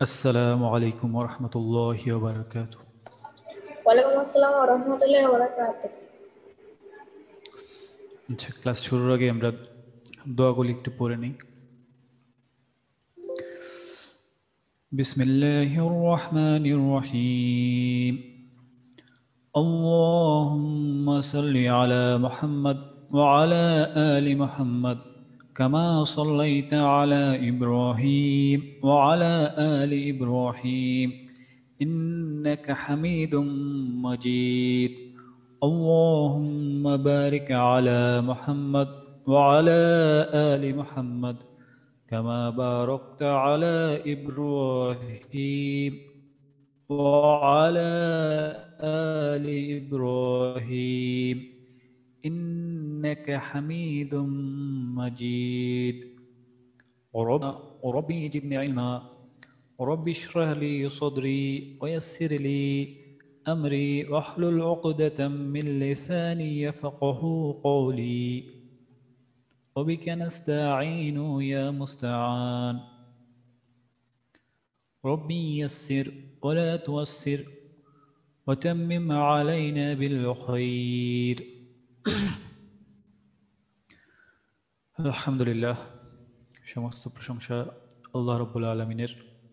আসসালামু আলাইকুম ওরহমতুল্লাহি ওবারাকাতুহ। ওয়ালাইকুম আসসালাম ওয়া রাহমাতুল্লাহি ওয়া বারাকাতুহু। আচ্ছা, ক্লাস শুরুর আগে আমরা দোয়াগুলি একটু পড়ে নিই। বিসমিল্লাহির রহমানির রহিম। আল্লাহুম্মা সাল্লি আলা মুহাম্মাদ ওয়া আলা আলি মুহাম্মাদ কামা সাল্লাইতা আলা ইব্রাহিম ওয়া আলা আলি ইব্রাহিম ইন্নাকা হামিদুম মাজিদ। اللهم بارك على محمد وعلى آل محمد كما باركت على إبراهيم وعلى آل إبراهيم إنك حميد مجيد. ربي زدني علما رب اشرح لي صدري ويسر لي أمري واحلل عقدة من لساني يفقه قولي وبك نستعين يا مستعان. ربي يسر ولا توسر وتمم علينا بالخير. আলহামদুলিল্লাহ, সমস্ত প্রশংসা আল্লাহ রাব্বুল আলামিনের,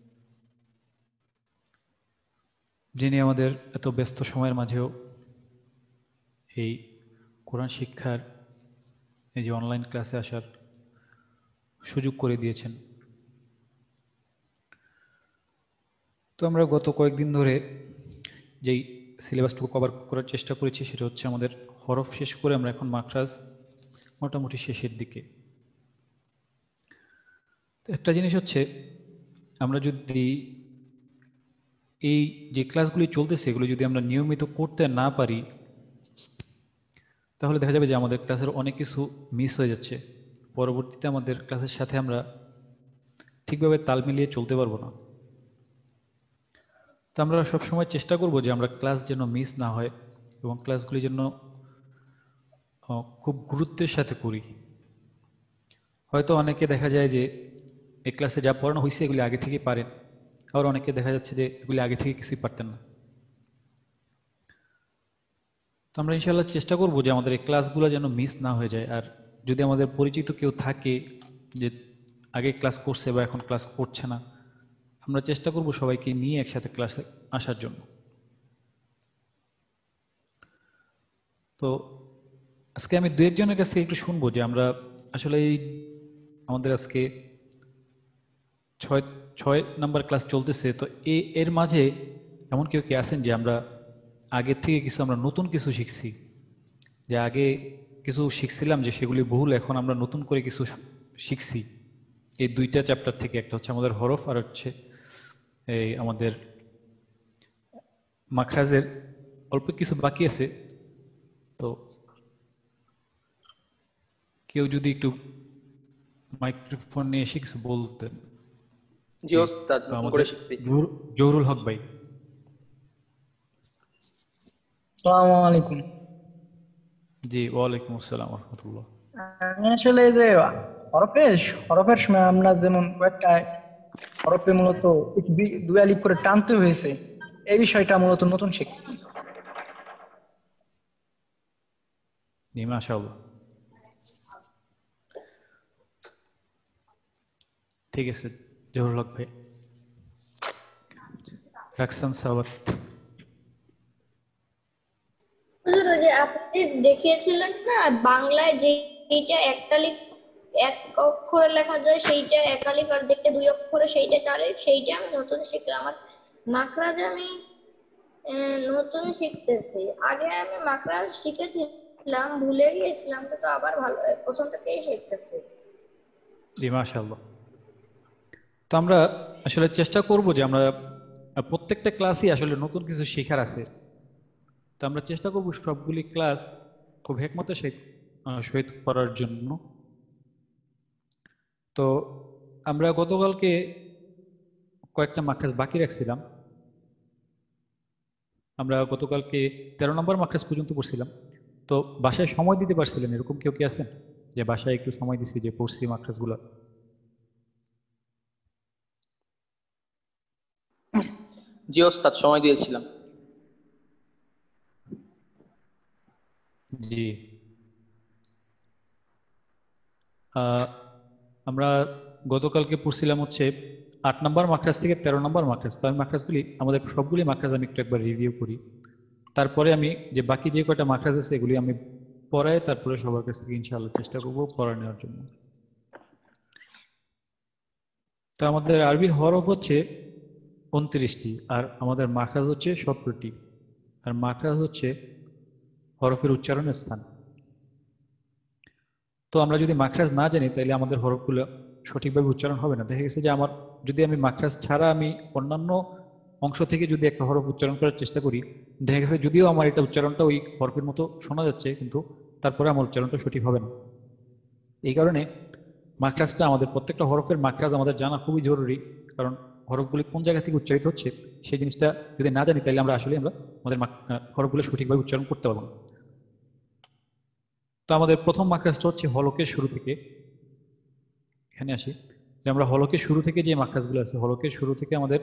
যিনি আমাদের এত ব্যস্ত সময়ের মাঝেও এই কোরআন শিক্ষার এই যে অনলাইন ক্লাসে আসার সুযোগ করে দিয়েছেন। তো আমরা গত কয়েকদিন ধরে যেই সিলেবাসটুকু কভার করার চেষ্টা করেছি সেটা হচ্ছে আমাদের হরফ শেষ করে আমরা এখন মাখরাজ মোটামুটি শেষের দিকে। তো একটা জিনিস হচ্ছে, আমরা যদি এই যে ক্লাসগুলি চলতেছে এগুলো যদি আমরা নিয়মিত করতে না পারি তাহলে দেখা যাবে যে আমাদের ক্লাসের অনেক কিছু মিস হয়ে যাচ্ছে। পরবর্তীতে আমাদের ক্লাসের সাথে আমরা ঠিকভাবে তাল মিলিয়ে চলতে পারবো না। তো আমরা সবসময় চেষ্টা করব যে আমরা ক্লাস যেন মিস না হয় এবং ক্লাসগুলি যেন খুব গুরুত্বের সাথে করি। হয়তো অনেকে দেখা যায় যে এই ক্লাসে যা পড়ানো হয়েছে এগুলি আগে থেকেই পারেন, আবার অনেকে দেখা যাচ্ছে যে এগুলি আগে থেকে কিছুই পারতেন না। তো আমরা ইনশাআল্লাহ চেষ্টা করব যে আমাদের এই ক্লাসগুলো যেন মিস না হয়ে যায়। আর যদি আমাদের পরিচিত কেউ থাকে যে আগে ক্লাস করছে বা এখন ক্লাস করছে না, আমরা চেষ্টা করব সবাইকে নিয়ে একসাথে ক্লাসে আসার জন্য। তো আজকে আমি দু একজনের কাছ থেকে একটু শুনবো যে আমরা আসলে এই আমাদের আজকে ছয় ছয় নাম্বার ক্লাস চলতেছে, তো এর মাঝে এমন কেউ কি আছেন যে আমরা আগের থেকে কিছু আমরা নতুন কিছু শিখছি, যে আগে কিছু শিখছিলাম যে সেগুলি ভুল, এখন আমরা নতুন করে কিছু শিখছি এই দুইটা চ্যাপ্টার থেকে। একটা হচ্ছে আমাদের হরফ আর হচ্ছে এই আমাদের মাখরাজের অল্প কিছু বাকি আছে। তো কেউ যদি একটু মাইক্রোফোন নিয়ে এসে কিছু বলতেন। জি জি, ওস্তাদ, নতুন করে আমাদের শিখছি। জহুরুল হক ভাই। আসসালামু আলাইকুম। জি, ওয়ালাইকুম আসসালাম রহমতুল্লাহ। আমি আসলে এই যে হরফের হরফের সময় আমরা যেমন কয়েকটা হরফে মূলত দুই আলিফ করে টানতে হয়েছে, এই বিষয়টা মূলত নতুন শিখছি। জি, মাশাআল্লাহ, ঠিক আছে জহুরুল হক ভাই। রাকসান সাওয়াত। হুজুর, ওই যে আপনি যে দেখিয়েছিলেন না বাংলায় যেইটা এক অক্ষরে লেখা যায় সেইটা এক আলিফ, আর যেটা দুই অক্ষরে সেইটা চার আলিফ, সেইটা আমি নতুন শিখলাম। আর মাখরাজ আমি নতুন শিখতেছি। আগে আমি মাখরাজ শিখেছিলাম, ভুলে গিয়েছিলাম, কিন্তু আবার ভালো প্রথম থেকেই শিখতেছি। জি, মাশাআল্লাহ। তো আমরা আসলে চেষ্টা করব যে আমরা প্রত্যেকটা ক্লাসই আসলে নতুন কিছু শেখার আছে। তো আমরা চেষ্টা করব সবগুলি ক্লাস খুব হেকমতের সহিত করার জন্য। তো আমরা গতকালকে কয়েকটা মাখরাজ বাকি রাখছিলাম। আমরা গতকালকে 13 নম্বর মাখরাজ পর্যন্ত পড়ছিলাম। তো বাসায় সময় দিতে পারছিলেন এরকম কেউ কি আছেন যে বাসায় একটু সময় দিছি, যে পড়ছি মাখরাজগুলো? জি ওস্তাদ, সময় দিয়েছিলাম। জি। আহ, আমরা গতকালকে পড়ছিলাম হচ্ছে 8 নম্বর মাখরাজ থেকে 13 নম্বর মাখরাজ। তো আমি মাখরাজগুলি আমাদের সবগুলি মাখরাজ আমি একটু একবার রিভিউ করি, তারপরে আমি যে বাকি যে কয়টা মাখরাজ আছে এগুলি আমি পড়াই, তারপরে সবার কাছ থেকে ইনশাআল্লাহ চেষ্টা করবো পড়া নেওয়ার জন্য। তো আমাদের আরবি হরফ হচ্ছে 29টি, আর আমাদের মাখরাজ হচ্ছে 17টি। আর মাখরাজ হচ্ছে হরফের উচ্চারণের স্থান। তো আমরা যদি মাখরাজ না জানি তাহলে আমাদের হরফগুলো সঠিকভাবে উচ্চারণ হবে না। দেখা গেছে যে আমার যদি আমি মাখরাজ ছাড়া আমি অন্যান্য অংশ থেকে যদি একটা হরফ উচ্চারণ করার চেষ্টা করি, দেখা গেছে যদিও আমার এটা উচ্চারণটা ওই হরফের মতো শোনা যাচ্ছে, কিন্তু তারপরে আমার উচ্চারণটা সঠিক হবে না। এই কারণে মাখরাজটা আমাদের প্রত্যেকটা হরফের মাখরাজ আমাদের জানা খুবই জরুরি। কারণ হরফগুলি কোন জায়গা থেকে উচ্চারিত হচ্ছে সেই জিনিসটা যদি না জানি তাহলে আমরা আসলে আমাদের হরফগুলো সঠিকভাবে উচ্চারণ করতে পারবো না। তো আমাদের প্রথম মাখরাজটা হচ্ছে হলকের শুরু থেকে। এখানে আসি যে আমরা হলকের শুরু থেকে যে মাখরাজগুলো আছে, হলকের শুরু থেকে আমাদের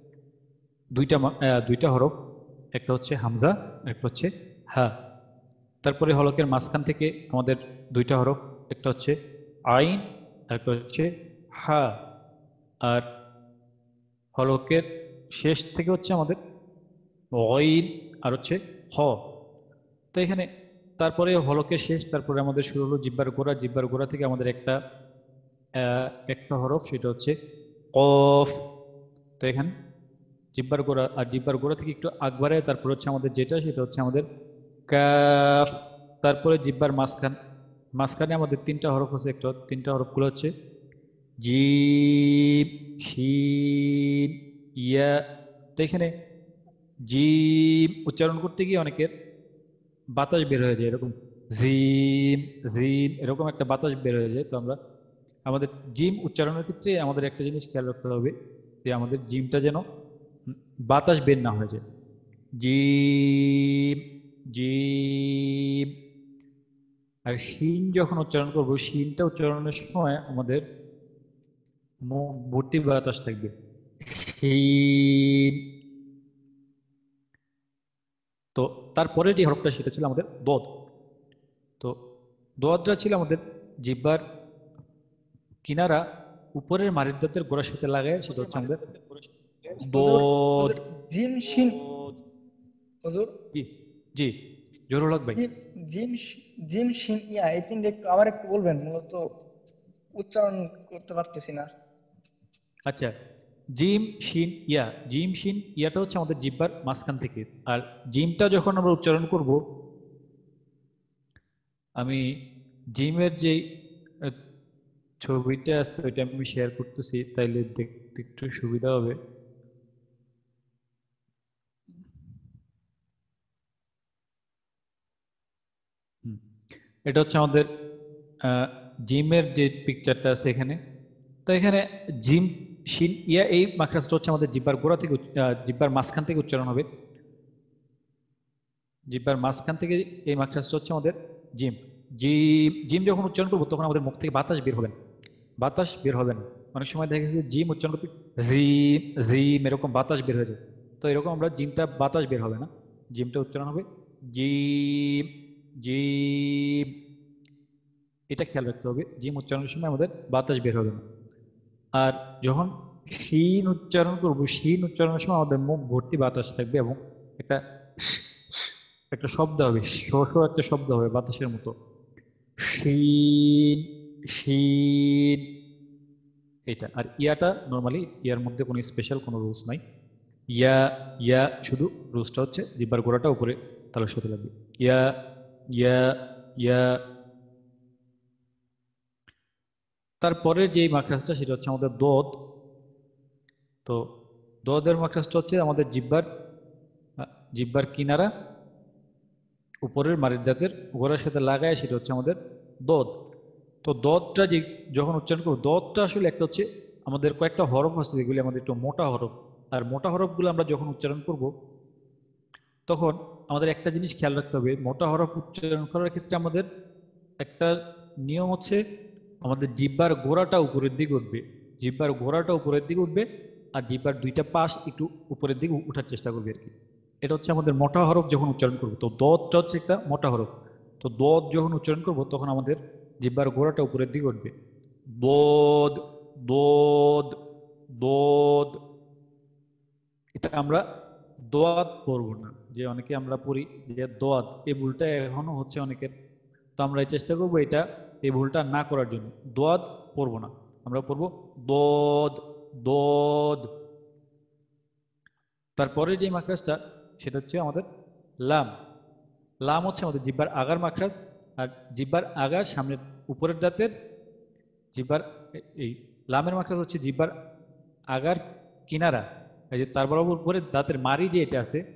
দুইটা হরফ, একটা হচ্ছে হামজা, একটা হচ্ছে হা। তারপরে হলকের মাঝখান থেকে আমাদের দুইটা হরফ, একটা হচ্ছে আইন আর একটা হচ্ছে হা। আর হলকের শেষ থেকে হচ্ছে আমাদের গইন আর হচ্ছে হ। তো এখানে তারপরে হলকের শেষ, তারপরে আমাদের শুরু হলো জিব্বার গোড়া। জিব্বার গোড়া থেকে আমাদের একটা হরফ, সেটা হচ্ছে কফ। তো এখানে জিব্বার গোড়া, আর জিব্বার গোড়া থেকে একটু আগ বাড়ায় তারপর হচ্ছে আমাদের যেটা, সেটা হচ্ছে আমাদের কাফ। তারপরে জিব্বার মাঝখানে আমাদের তিনটা হরফ আছে, একটা তিনটা হরফগুলো হচ্ছে জিম, শিন, ইয়া। তো এখানে জিম উচ্চারণ করতে গিয়ে অনেকের বাতাস বের হয়ে যায়, এরকম জিম জিম এরকম একটা বাতাস বের হয়ে যায়। তো আমরা আমাদের জিম উচ্চারণের ক্ষেত্রে আমাদের একটা জিনিস খেয়াল রাখতে হবে যে আমাদের জিমটা যেন বাতাস বের না হয়ে যায়। Gym, gym. আর শিন যখন উচ্চারণ করবো, শিনটা উচ্চারণের সময় আমাদের মুখ ভর্তি বাতাস থাকবে। শিন। তো তারপরে যে হরফটা সেটা ছিল আমাদের দদ। তো দোয়াদটা ছিল আমাদের জিহ্বার কিনারা উপরের মারির দাঁতের গোড়ার সাথে লাগায়, সেটা হচ্ছে আমাদের হুজুর দদ। হুজুর জিম শিন, হুজুর জি, জি, জহুরুল হক ভাই। জিম জিম জিম শিন ইয়া, এই তিনটা একটু আবার একটু বলবেন, মূলত উচ্চারণ করতে পারতেছি না। আচ্ছা, জিম শিন ইয়া, জিম শিন ইয়াটা হচ্ছে আমাদের জিহ্বার মাঝখান থেকে। আর জিমটা যখন আমরা উচ্চারণ করব, আমি জিমের যে আহ, ছবিটা আছে ওইটা আমি শেয়ার করতেছি, তাইলে দেখতে একটু সুবিধা হবে। হুম, এটা হচ্ছে আমাদের জিমের যে পিকচারটা আছে এখানে। তো এখানে জিম শিন ইয়া এই মাখরাজটা হচ্ছে আমাদের জিহ্বার গোড়া থেকে জিহ্বার মাঝখান থেকে উচ্চারণ হবে। জিহ্বার মাঝখান থেকে এই মাখরাজটা হচ্ছে আমাদের জিম। জিম, জিম যখন উচ্চারণ করবো তখন আমাদের মুখ থেকে বাতাস বের হবে না, বাতাস বের হবে না। অনেক সময় দেখা গেছে যে জিম উচ্চারণ করতে জিম, জিম এরকম বাতাস বের হয়ে যায়। তো এরকম আমরা জিমটা বাতাস বের হবে না, জিমটা উচ্চারণ হবে জিম, জিম। এটা খেয়াল রাখতে হবে, জিম উচ্চারণের সময় আমাদের বাতাস বের হবে না। আর যখন শিন উচ্চারণ করবো, শিন উচ্চারণের সময় আমাদের মুখ ভর্তি বাতাস থাকবে এবং একটা একটা শব্দ হবে, শো শো একটা শব্দ হবে বাতাসের মতো, শিন, শিন। এটা আর ইয়াটা নর্মালি ইয়ার মধ্যে কোনো স্পেশাল কোনো রুলস নাই। ইয়া, ইয়া শুধু রুলসটা হচ্ছে জিহ্বার গোড়াটা উপরে তালের সাথে লাগবে। ইয়া, ইয়া, ইয়া। তারপরে যে মাখরাজটা সেটা হচ্ছে আমাদের দদ। তো দদের মাখরাজটা হচ্ছে আমাদের জিহ্বার কিনারা উপরের মারির দাঁতের গোড়ার সাথে লাগায়, সেটা হচ্ছে আমাদের দদ। তো দদটা যে যখন উচ্চারণ করবো, দদটা আসলে একটা হচ্ছে আমাদের কয়েকটা হরফ আছে যেগুলি আমাদের একটু মোটা হরফ। আর মোটা হরফগুলো আমরা যখন উচ্চারণ করব তখন আমাদের একটা জিনিস খেয়াল রাখতে হবে, মোটা হরফ উচ্চারণ করার ক্ষেত্রে আমাদের একটা নিয়ম হচ্ছে আমাদের জিহ্বার গোড়াটা উপরের দিকে উঠবে, জিহ্বার গোড়াটা উপরের দিকে উঠবে। আর জিহ্বার দুইটা পাশ একটু উপরের দিকে উঠার চেষ্টা করবে আর কি। এটা হচ্ছে আমাদের মোটা হরফ যখন উচ্চারণ করবো। তো দদটা হচ্ছে একটা মোটা হরফ। তো দদ যখন উচ্চারণ করবো তখন আমাদের জিহ্বার গোড়াটা উপরের দিকে উঠবে। দদ, দদ, দদ। এটা আমরা দোয়াদ পড়বো না, যে অনেকে আমরা পড়ি যে দোয়াদ, এই ভুলটা এখনো হচ্ছে অনেকের। তো আমরা এই চেষ্টা করবো এটা, এই ভুলটা না করার জন্য দোয়াদ পড়বো না, আমরা পড়বো দদ, দদ। তারপরে যে মাখরাজটা সেটা হচ্ছে আমাদের লাম। লাম হচ্ছে আমাদের জিহ্বার আগার মাখরাজ। আর জিহ্বার আগার সামনের উপরের দাঁতের জিহ্বার এই লামের মাখরাজ হচ্ছে জিহ্বার আগার কিনারা, এই যে তার বরাবর উপরে দাঁতের মারি যে এটা আছে,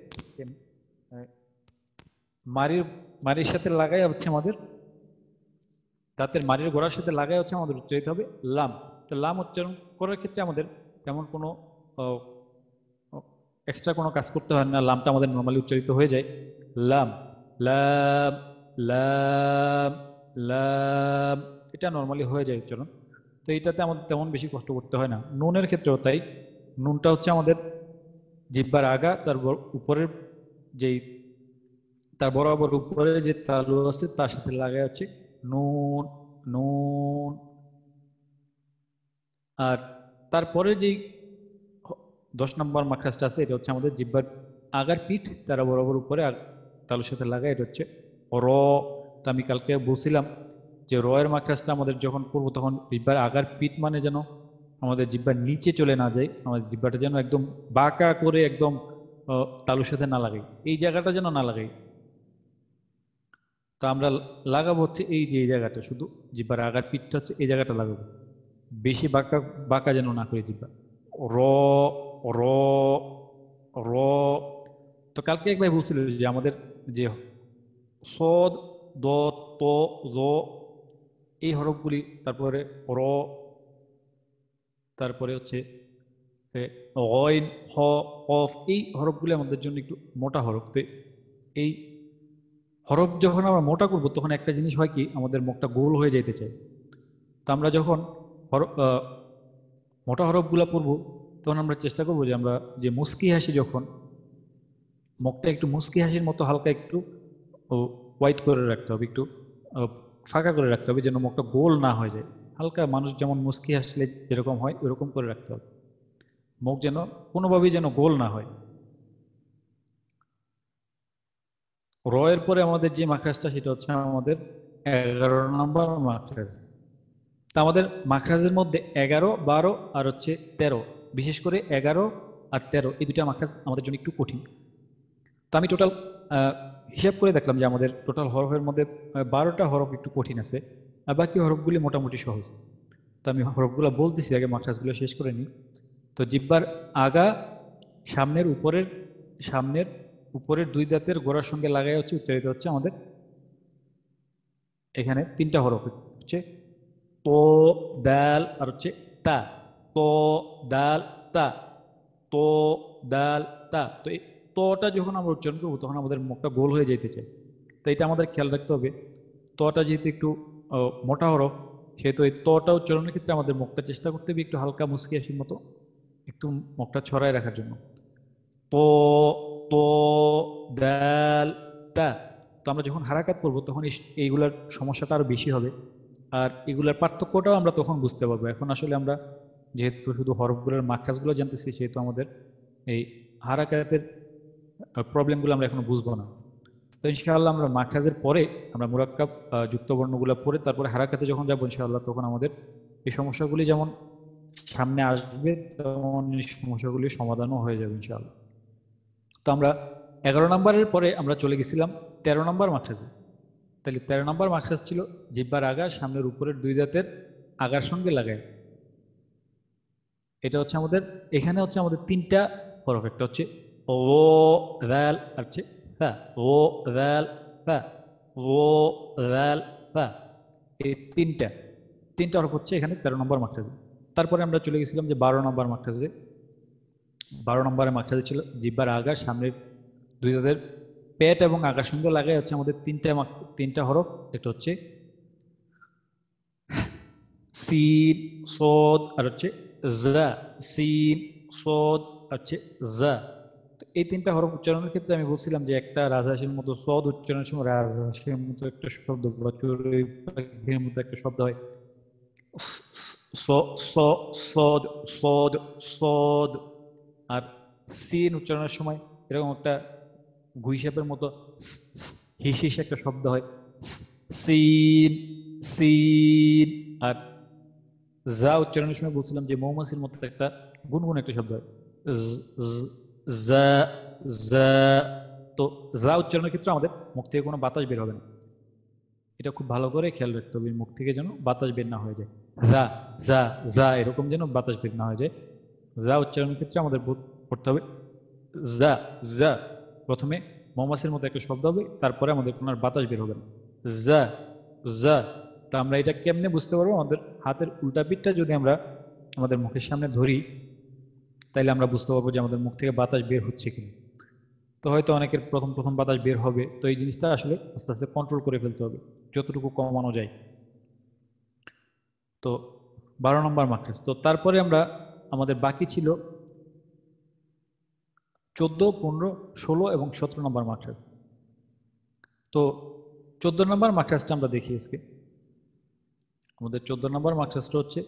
মারির মারির সাথে লাগাই হচ্ছে আমাদের দাঁতের মারির গোড়ার সাথে লাগাই হচ্ছে আমাদের উচ্চারিত হবে লাম। তো লাম উচ্চারণ করার ক্ষেত্রে আমাদের তেমন কোনো এক্সট্রা কোনো কাজ করতে হয় না, লামটা আমাদের নর্মালি উচ্চারিত হয়ে যায় লাম, লাম, লাম, লাম, এটা নর্মালি হয়ে যায় উচ্চারণ। তো এইটাতে আমাদের তেমন বেশি কষ্ট করতে হয় না। নুনের ক্ষেত্রেও তাই। নুনটা হচ্ছে আমাদের জিহ্বার আগা, তার উপরের যেই তার বরাবর উপরে যে তালু আছে তার সাথে লাগাই হচ্ছে নুন, নুন। আর তারপরে যেই 10 নম্বর মাখরাজটা আছে এটা হচ্ছে আমাদের জিহ্বার আগার পিঠ, তারা বরাবর উপরে তালুর সাথে লাগাই, এটা হচ্ছে র। তো আমি কালকে বলছিলাম যে র এর মাখরাজটা আমাদের যখন করবো তখন জিহ্বার আগার পিঠ মানে যেন আমাদের জিহ্বার নিচে চলে না যায়, আমাদের জিহ্বাটা যেন একদম বাঁকা করে একদম তালুর সাথে না লাগাই, এই জায়গাটা যেন না লাগাই। তো আমরা লাগাবো হচ্ছে এই যে এই জায়গাটা, শুধু জিহ্বার আগার পিঠটা হচ্ছে এই জায়গাটা লাগাবো, বেশি বাঁকা বাঁকা যেন না করে জিহ্বা। র, র, র। তো কালকে এক ভাই বলছিল যে আমাদের যে সদ, দ, ত, জ, এই হরফগুলি, তারপরে র, তারপরে হচ্ছে গইন, হ, কফ, এই হরফগুলি আমাদের জন্য একটু মোটা হরফ। তো এই হরফ যখন আমরা মোটা করবো তখন একটা জিনিস হয় কি, আমাদের মুখটা গোল হয়ে যেতে চায়। তো আমরা যখন মোটা হরফগুলো পড়বো তখন আমরা চেষ্টা করবো যে আমরা যে মুস্কি হাসি, যখন মুখটা একটু মুস্কি হাসির মতো হালকা একটু হোয়াইট করে রাখতে হবে, একটু ফাঁকা করে রাখতে হবে, যেন মুখটা গোল না হয়ে যায়। হালকা মানুষ যেমন মুস্কি হাসলে যেরকম হয় ওরকম করে রাখতে হবে, মুখ যেন কোনোভাবেই যেন গোল না হয়। র এর পরে আমাদের যে মাখরাজটা সেটা হচ্ছে আমাদের 11 নম্বর মাখরাজ। তা আমাদের মাখরাজের মধ্যে 11, 12 আর হচ্ছে 13, বিশেষ করে 11 আর 13 এই দুটা মাখরাজ আমাদের জন্য একটু কঠিন। তো আমি টোটাল হিসাব করে দেখলাম যে আমাদের টোটাল হরফের মধ্যে 12টা হরফ একটু কঠিন আছে, আর বাকি হরফগুলি মোটামুটি সহজ। তো আমি হরফগুলো বলতেছি, আগে মাখরাজগুলো শেষ করে নিই। তো জিহ্বার আগা সামনের উপরের দুই দাঁতের গোড়ার সঙ্গে লাগাই হচ্ছে উচ্চারিত হচ্ছে আমাদের এখানে 3টা হরফ হচ্ছে তো, দাল আর হচ্ছে তা। তো, দাল, তা, তো, দাল, তা। তো এই তটা যখন আমরা উচ্চারণ করবো তখন আমাদের মুখটা গোল হয়ে যেতে চায়। তো এটা আমাদের খেয়াল রাখতে হবে। তটা যেহেতু একটু মোটা হরফ, সেহেতু এই তটা উচ্চারণের ক্ষেত্রে আমাদের মুখটা চেষ্টা করতে হবে একটু হালকা মুচকি হাসির মতো, একটু মুখটা ছড়ায় রাখার জন্য। তো, তো, দাল, তা। তো আমরা যখন হারাকাত করবো তখন এইগুলার সমস্যাটা আরো বেশি হবে, আর এগুলার পার্থক্যটাও আমরা তখন বুঝতে পারবো। এখন আসলে আমরা যেহেতু শুধু হরফগুলোর মাখরাজগুলো জানতেছি, সেহেতু আমাদের এই হারাকাতের প্রবলেমগুলো আমরা এখনো বুঝবো না। তো ইনশাআল্লাহ আমরা মাখরাজের পরে আমরা মুরাক্কাব যুক্ত বর্ণগুলো পড়ে তারপরে হারাকাতে যখন যাবো ইনশাআল্লাহ, তখন আমাদের এই সমস্যাগুলি যেমন সামনে আসবে তেমন এই সমস্যাগুলির সমাধানও হয়ে যাবে ইনশাআল্লাহ। তো আমরা 11 নম্বরের পরে আমরা চলে গেছিলাম 13 নম্বর মাখরাজে। তাহলে 13 নম্বর মাখরাজ ছিল জিহ্বার আগা সামনের উপরের দুই দাঁতের আগার সঙ্গে লাগায়। এটা হচ্ছে আমাদের, এখানে হচ্ছে আমাদের 3টা হরফ, একটা হচ্ছে ও, রাল আর হচ্ছে ফা। ও, রাল, ফা। ও, রাল, ফা। এই তিনটা হরফ হচ্ছে এখানে 13 নম্বর মাখরাজে। তারপরে আমরা চলে গেছিলাম যে 12 নম্বর মাখরাজে। 12 নম্বরের মাখরাজে ছিল জিহ্বার আগা সামনের দুই দাঁতের পেট এবং আগার সঙ্গে লাগাই হচ্ছে আমাদের 3টা হরফ। এটা হচ্ছে সিন, সদ আর হচ্ছে জা। সিন, সদ হচ্ছে জা। তো এই তিনটা হরফ উচ্চারণের ক্ষেত্রে আমি বলছিলাম যে একটা রাজহাঁসের মতো সদ উচ্চারণের সময় রাজহাঁসের মতো একটা শব্দ বা চড়ুই পাখির মতো একটা শব্দ হয় সদ সদ সদ। আর সিন উচ্চারণের সময় এরকম একটা গুইসাপের মতো হিস হিস একটা শব্দ হয় সিন সিন। আর যা উচ্চারণের সময় বলছিলাম যে মৌমাছির মতো একটা গুনগুন একটা শব্দ হয় যা যা। তো যা উচ্চারণের ক্ষেত্রে আমাদের মুখ থেকে কোনো বাতাস বের হবে না, এটা খুব ভালো করে খেয়াল রাখতে হবে মুখ থেকে যেন বাতাস বের না হয়ে যায়। যা যা যা এরকম যেন বাতাস বের না হয়ে যায়। যা উচ্চারণের ক্ষেত্রে আমাদের করতে হবে যা যা। প্রথমে মৌমাছির মতো একটা শব্দ হবে, তারপরে আমাদের কোনো বাতাস বের হবে না। যা যা। তা আমরা এটা কেমনে বুঝতে পারবো? আমাদের হাতের উল্টা পিঠটা যদি আমরা আমাদের মুখের সামনে ধরি তাইলে আমরা বুঝতে পারবো যে আমাদের মুখ থেকে বাতাস বের হচ্ছে কিনা। তো হয়তো অনেকের প্রথম প্রথম বাতাস বের হবে, তো এই জিনিসটা আসলে আস্তে আস্তে কন্ট্রোল করে ফেলতে হবে যতটুকু কমানো যায়। তো 12 নম্বর মার্কাস। তো তারপরে আমরা আমাদের বাকি ছিল 14, 15, 16 এবং 17 নম্বর মার্কাস। তো 14 নম্বর মার্কাসটা আমরা দেখি আজকে। আমাদের 14 নম্বর মার্কাসটা হচ্ছে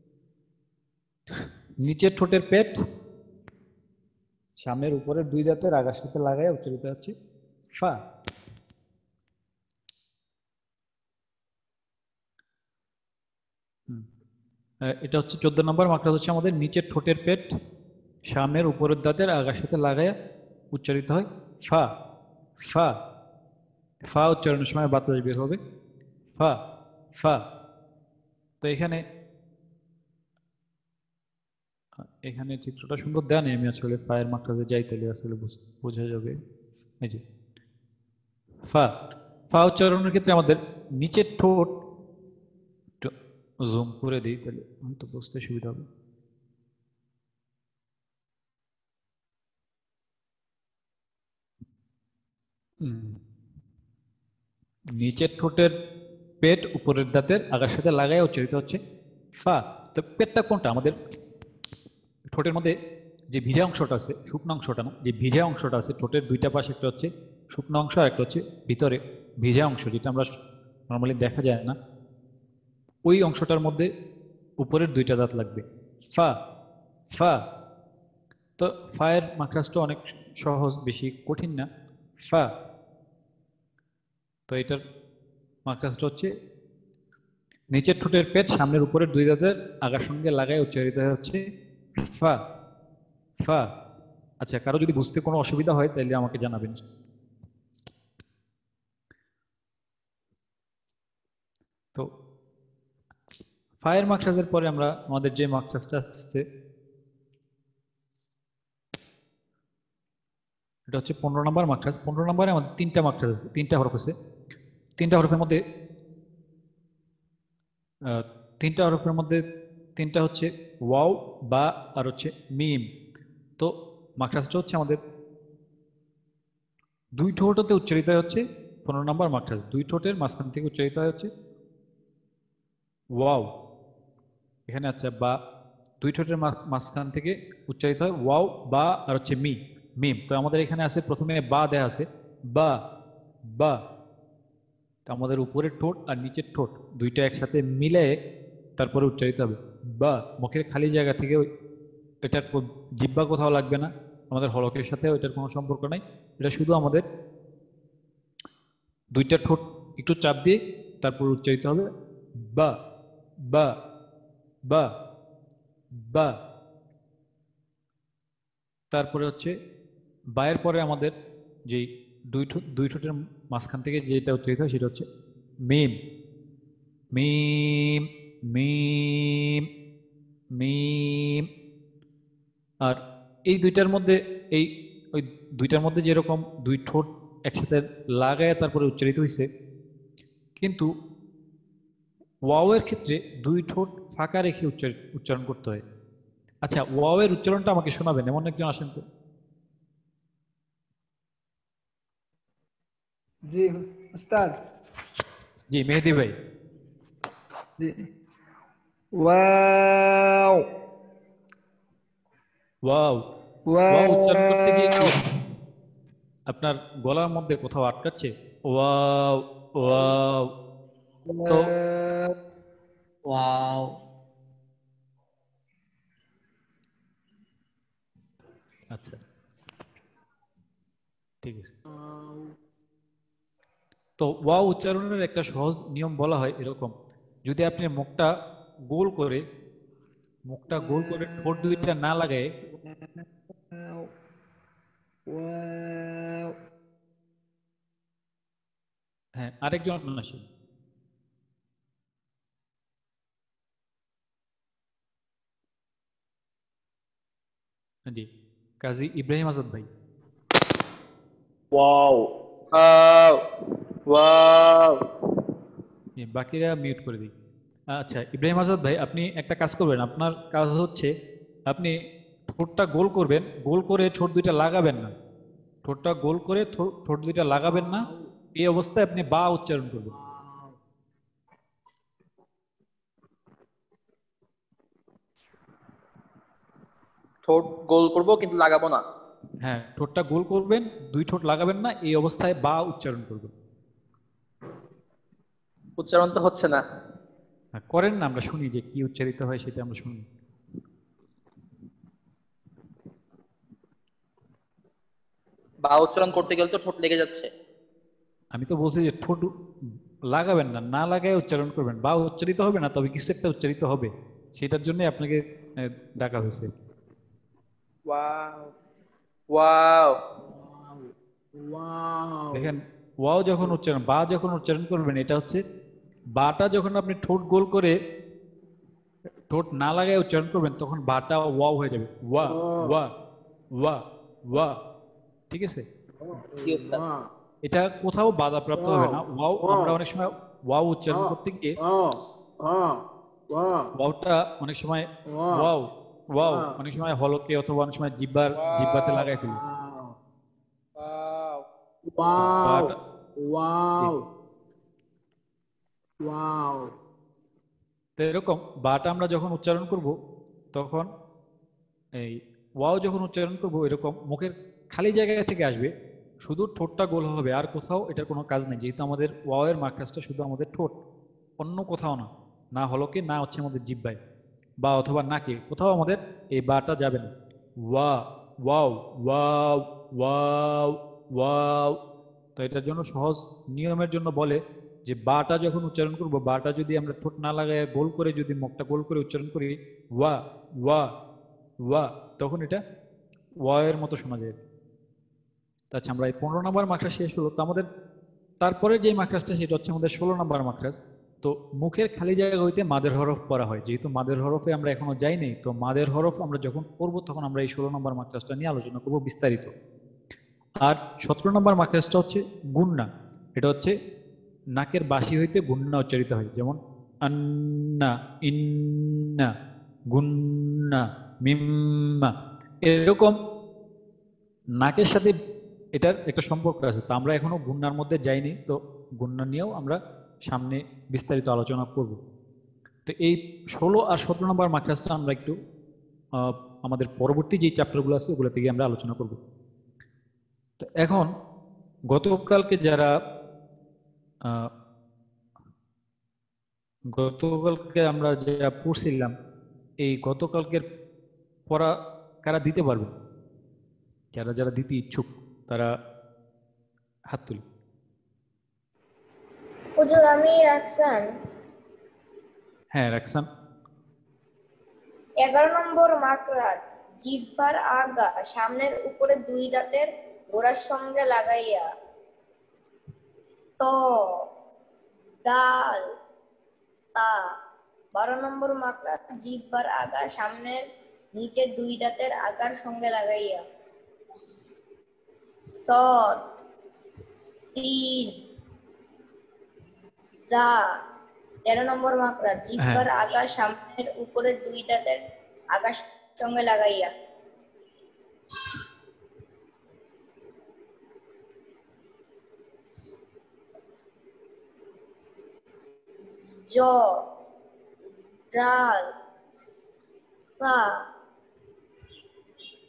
নিচের ঠোঁটের পেট সামনের উপরের দুই দাঁতের আগার সাথে লাগায় উচ্চারিত হচ্ছে ফা। এটা হচ্ছে 14 নম্বর মার্কাস হচ্ছে আমাদের নিচের ঠোঁটের পেট সামনের উপরের দাঁতের আগার সাথে লাগায় উচ্চারিত হয় ফা ফা। ফা উচ্চারণের সময় বাতাস বের হবে ফা ফা। তো এখানে এখানে চিত্রটা সুন্দর দেয়া নেই, আমি আসলে পায়ের মার্কাসে যাই তাহলে আসলে বোঝা যাবে। এই যে ফা। ফা উচ্চারণের ক্ষেত্রে আমাদের নিচের ঠোঁট জুম করে দিই তাহলে হয়তো বুঝতে সুবিধা হবে। নিচের ঠোঁটের পেট উপরের দাঁতের আগার সাথে লাগায় উচ্চারিত হচ্ছে ফা। তো পেটটা কোনটা? আমাদের ঠোঁটের মধ্যে যে ভিজা অংশটা আছে, শুকনো অংশটা না, যে ভিজা অংশটা আছে ঠোঁটের দুইটা পাশে, একটা হচ্ছে শুকনো অংশ আর একটা হচ্ছে ভিতরে ভিজা অংশ, যেটা আমরা নর্মালি দেখা যায় না, ওই অংশটার মধ্যে উপরের দুইটা দাঁত লাগবে ফা ফা। তো ফায়ের মাখরাজটা অনেক সহজ, বেশি কঠিন না ফা। তো এটার মাখরাজটা হচ্ছে নিচের ঠোঁটের পেট সামনের উপরের দুই দাঁতের আগার সঙ্গে লাগায় উচ্চারিত হচ্ছে ফা ফা। আচ্ছা, কারো যদি বুঝতে কোনো অসুবিধা হয় তাহলে আমাকে জানাবেন। তো ফায়ের মাখরাজের পরে আমরা আমাদের যে মাখরাজটা আসছে এটা হচ্ছে 15 নম্বর মাখরাজ। 15 নম্বরে আমাদের তিনটা মাখরাজ আছে, তিনটা হরফ আছে। তিনটা হরফের মধ্যে তিনটা হরফের মধ্যে তিনটা হচ্ছে ওয়াও, বা আর হচ্ছে মিম। তো মাখরাজটা হচ্ছে আমাদের দুই ঠোঁটতে উচ্চারিত হচ্ছে 15 নম্বর মাখরাজ, দুই ঠোঁটের মাঝখান থেকে উচ্চারিত হচ্ছে ওয়াও। এখানে আছে বা, দুই ঠোঁটের মাঝখান থেকে উচ্চারিত হয় ওয়াও বা আর হচ্ছে মিম। তো আমাদের এখানে আছে প্রথমে বা দেয়া আছে বা বা। তো আমাদের উপরের ঠোঁট আর নিচের ঠোঁট দুইটা একসাথে মিলে তারপরে উচ্চারিত হবে বা। মুখের খালি জায়গা থেকে এটার জিহ্বা কোথাও লাগবে না, আমাদের হলকের সাথে এটার কোনো সম্পর্ক নাই। এটা শুধু আমাদের দুইটা ঠোঁট একটু চাপ দিয়ে তারপর উচ্চারিত হবে বা বা বা বা। তারপরে হচ্ছে বায়ের পরে আমাদের যেই দুই ঠোঁটের মাঝখান থেকে যেটা উচ্চারিত হয় সেটা হচ্ছে মিম মিম মিম মিম। আর এই দুইটার মধ্যে এই ওই দুইটার মধ্যে যেরকম দুই ঠোঁট একসাথে লাগায় তারপরে উচ্চারিত হয়েছে, কিন্তু ওয়াও এর ক্ষেত্রে দুই ঠোঁট ফাঁকা রেখে উচ্চারণ করতে হয়। আচ্ছা, ওয়াও এর উচ্চারণটা আমাকে শোনাবেন এমন একজন আসেন তো। জি উস্তাদ। জি মেহেদি ভাই। জি। Wow wow. ওয়াও উচ্চারণ করতে গিয়ে কি আপনার গলার মধ্যে কোথাও আটকাচ্ছে? Wow, wow. তো ওয়াও। আচ্ছা, ঠিক আছে। তো ওয়াও উচ্চারণের একটা সহজ নিয়ম বলা হয় এরকম: যদি আপনি মুখটা গোল করে ঠোঁট দুইটা না লাগায়, হ্যাঁ, আরেকজন আসেন। জি, কাজী ইব্রাহিম আজাদ ভাই। ওয়াও। ওয়াও। ওয়াও। বাকিরা মিউট করে দিই। আচ্ছা, ইব্রাহিম আজাদ ভাই, আপনি একটা কাজ করবেন। আপনার কাজ হচ্ছে আপনি ঠোঁটটা গোল করবেন, গোল করে ঠোঁট দুইটা লাগাবেন না। ঠোঁটটা গোল করে ঠোঁট দুইটা লাগাবেন না। এই অবস্থায় আপনি বা উচ্চারণ করবেন। ঠোঁট গোল করব কিন্তু লাগাবো না। হ্যাঁ, ঠোঁটটা গোল করবেন, দুই ঠোঁট লাগাবেন না, এই অবস্থায় বা উচ্চারণ করবেন। উচ্চারণ তো হচ্ছে না। হ্যাঁ, করেন না, আমরা শুনি যে কি উচ্চারিত হয়, সেটা আমরা শুনি। বা উচ্চারণ করতে গেলে তো ঠোঁট লেগে যাচ্ছে। আমি তো বলছি যে ঠোঁট লাগাবেন না, না লাগায় উচ্চারণ করবেন। বা উচ্চারিত হবে না, তবে কিছু একটা উচ্চারিত হবে। সেটার জন্য আপনাকে ডাকা হয়েছে। ওয়াও। ওয়াও। দেখেন, ওয়াও যখন উচ্চারণ, বা যখন উচ্চারণ করবেন, এটা হচ্ছে বাটা যখন আপনি ঠোঁট গোল করে ঠোঁট না লাগায় উচ্চারণ করবেন, তখন বাটা ওয়াও হয়ে যাবে। ওয়া, ওয়া, ওয়া, ওয়া। ঠিক আছে? কি উস্তাদ? এটা কোথাও বাধাপ্রাপ্ত হবে না। ওয়াও আমরা অনেক সময় ওয়াও উচ্চারণ করতে গিয়ে ওয়াওটা অনেক সময় ওয়াও, ওয়াও অনেক সময় হলকে অথবা অনেক সময় জিব্বাতে ওয়াও। লাগাই ফেলি। ওয়াও। তো বাটা, জি। তো এরকম বাটা আমরা যখন উচ্চারণ করব, তখন এই ওয়াও যখন উচ্চারণ করব, এরকম মুখের খালি জায়গা থেকে আসবে, শুধু ঠোঁটটা গোল হবে, আর কোথাও এটার কোনো কাজ নেই। যেহেতু আমাদের ওয়াও এর মার্কাসটা শুধু আমাদের ঠোঁট, অন্য কোথাও না। না হলকে, না হচ্ছে আমাদের জিহ্বায় বা অথবা নাকে, কোথাও আমাদের এই বাটা যাবে না। ওয়া, ওয়াও, ওয়াও, ওয়াও, ওয়াও। তো এটার জন্য সহজ নিয়মের জন্য বলে যে বাটা যখন উচ্চারণ করব, বাটা যদি আমরা ঠোঁট না লাগায় গোল করে, যদি মুখটা গোল করে উচ্চারণ করি, ওয়া, ওয়া, ওয়া, তখন এটা ওয়া এর মতো শোনা যায়। আচ্ছা, আমরা এই 15 নম্বর মাকড়া শেষ হলো। তো আমাদের তারপরে যে মাকড়াসটা, সেটা হচ্ছে আমাদের 16 নম্বর মাকড়াস। তো মুখের খালি জায়গা হইতে মাদের হরফ পড়া হয়। যেহেতু মাদের হরফে আমরা এখনো যাই নাই, তো মাদের হরফ আমরা যখন পড়বো, তখন আমরা এই 16 নম্বর মাকড়াসটা নিয়ে আলোচনা করবো বিস্তারিত। আর 17 নম্বর মাকড়াসটা হচ্ছে গুন্না। এটা হচ্ছে নাকের বাসি হইতে গুন্না উচ্চারিত হয়। যেমন আন্না, ইন্না, গুন্না, মিম্মা। এরকম নাকের সাথে এটার একটা সম্পর্ক আছে। তো আমরা এখনো গুন্নার মধ্যে যাইনি, তো গুন্না নিয়েও আমরা সামনে বিস্তারিত আলোচনা করব। তো এই 16 আর 17 নম্বর মার্কাসটা আমরা একটু আহ, আমাদের পরবর্তী যে চ্যাপ্টারগুলো আছে, ওগুলো থেকে আমরা আলোচনা করব। তো এখন গতকালকে যারা আহ, গতকালকে আমরা যা পড়ছিলাম, এই গতকালকের পড়া কারা দিতে পারবে? যারা যারা দিতে ইচ্ছুক, তারা হাত তুলি। হুজুর আমি রাখছেন। হ্যাঁ, রাখসান। 11 নম্বর মাকড়া, জিহ্বার আগা সামনের উপরে দুই দাঁতের গোড়ার সঙ্গে লাগাইয়া। ত, দাল, তা। 12 নম্বর মাকড়া, জিহ্বার আগা সামনের নিচের দুই দাঁতের আগার সঙ্গে লাগাইয়া। সদ, সিন, যা। 13 নম্বর মাকড়া, হ্যাঁ, জিহ্বার আগা সামনের উপরে দুই দাঁতের আগার সঙ্গে লাগাইয়া। জ, জাল, সা।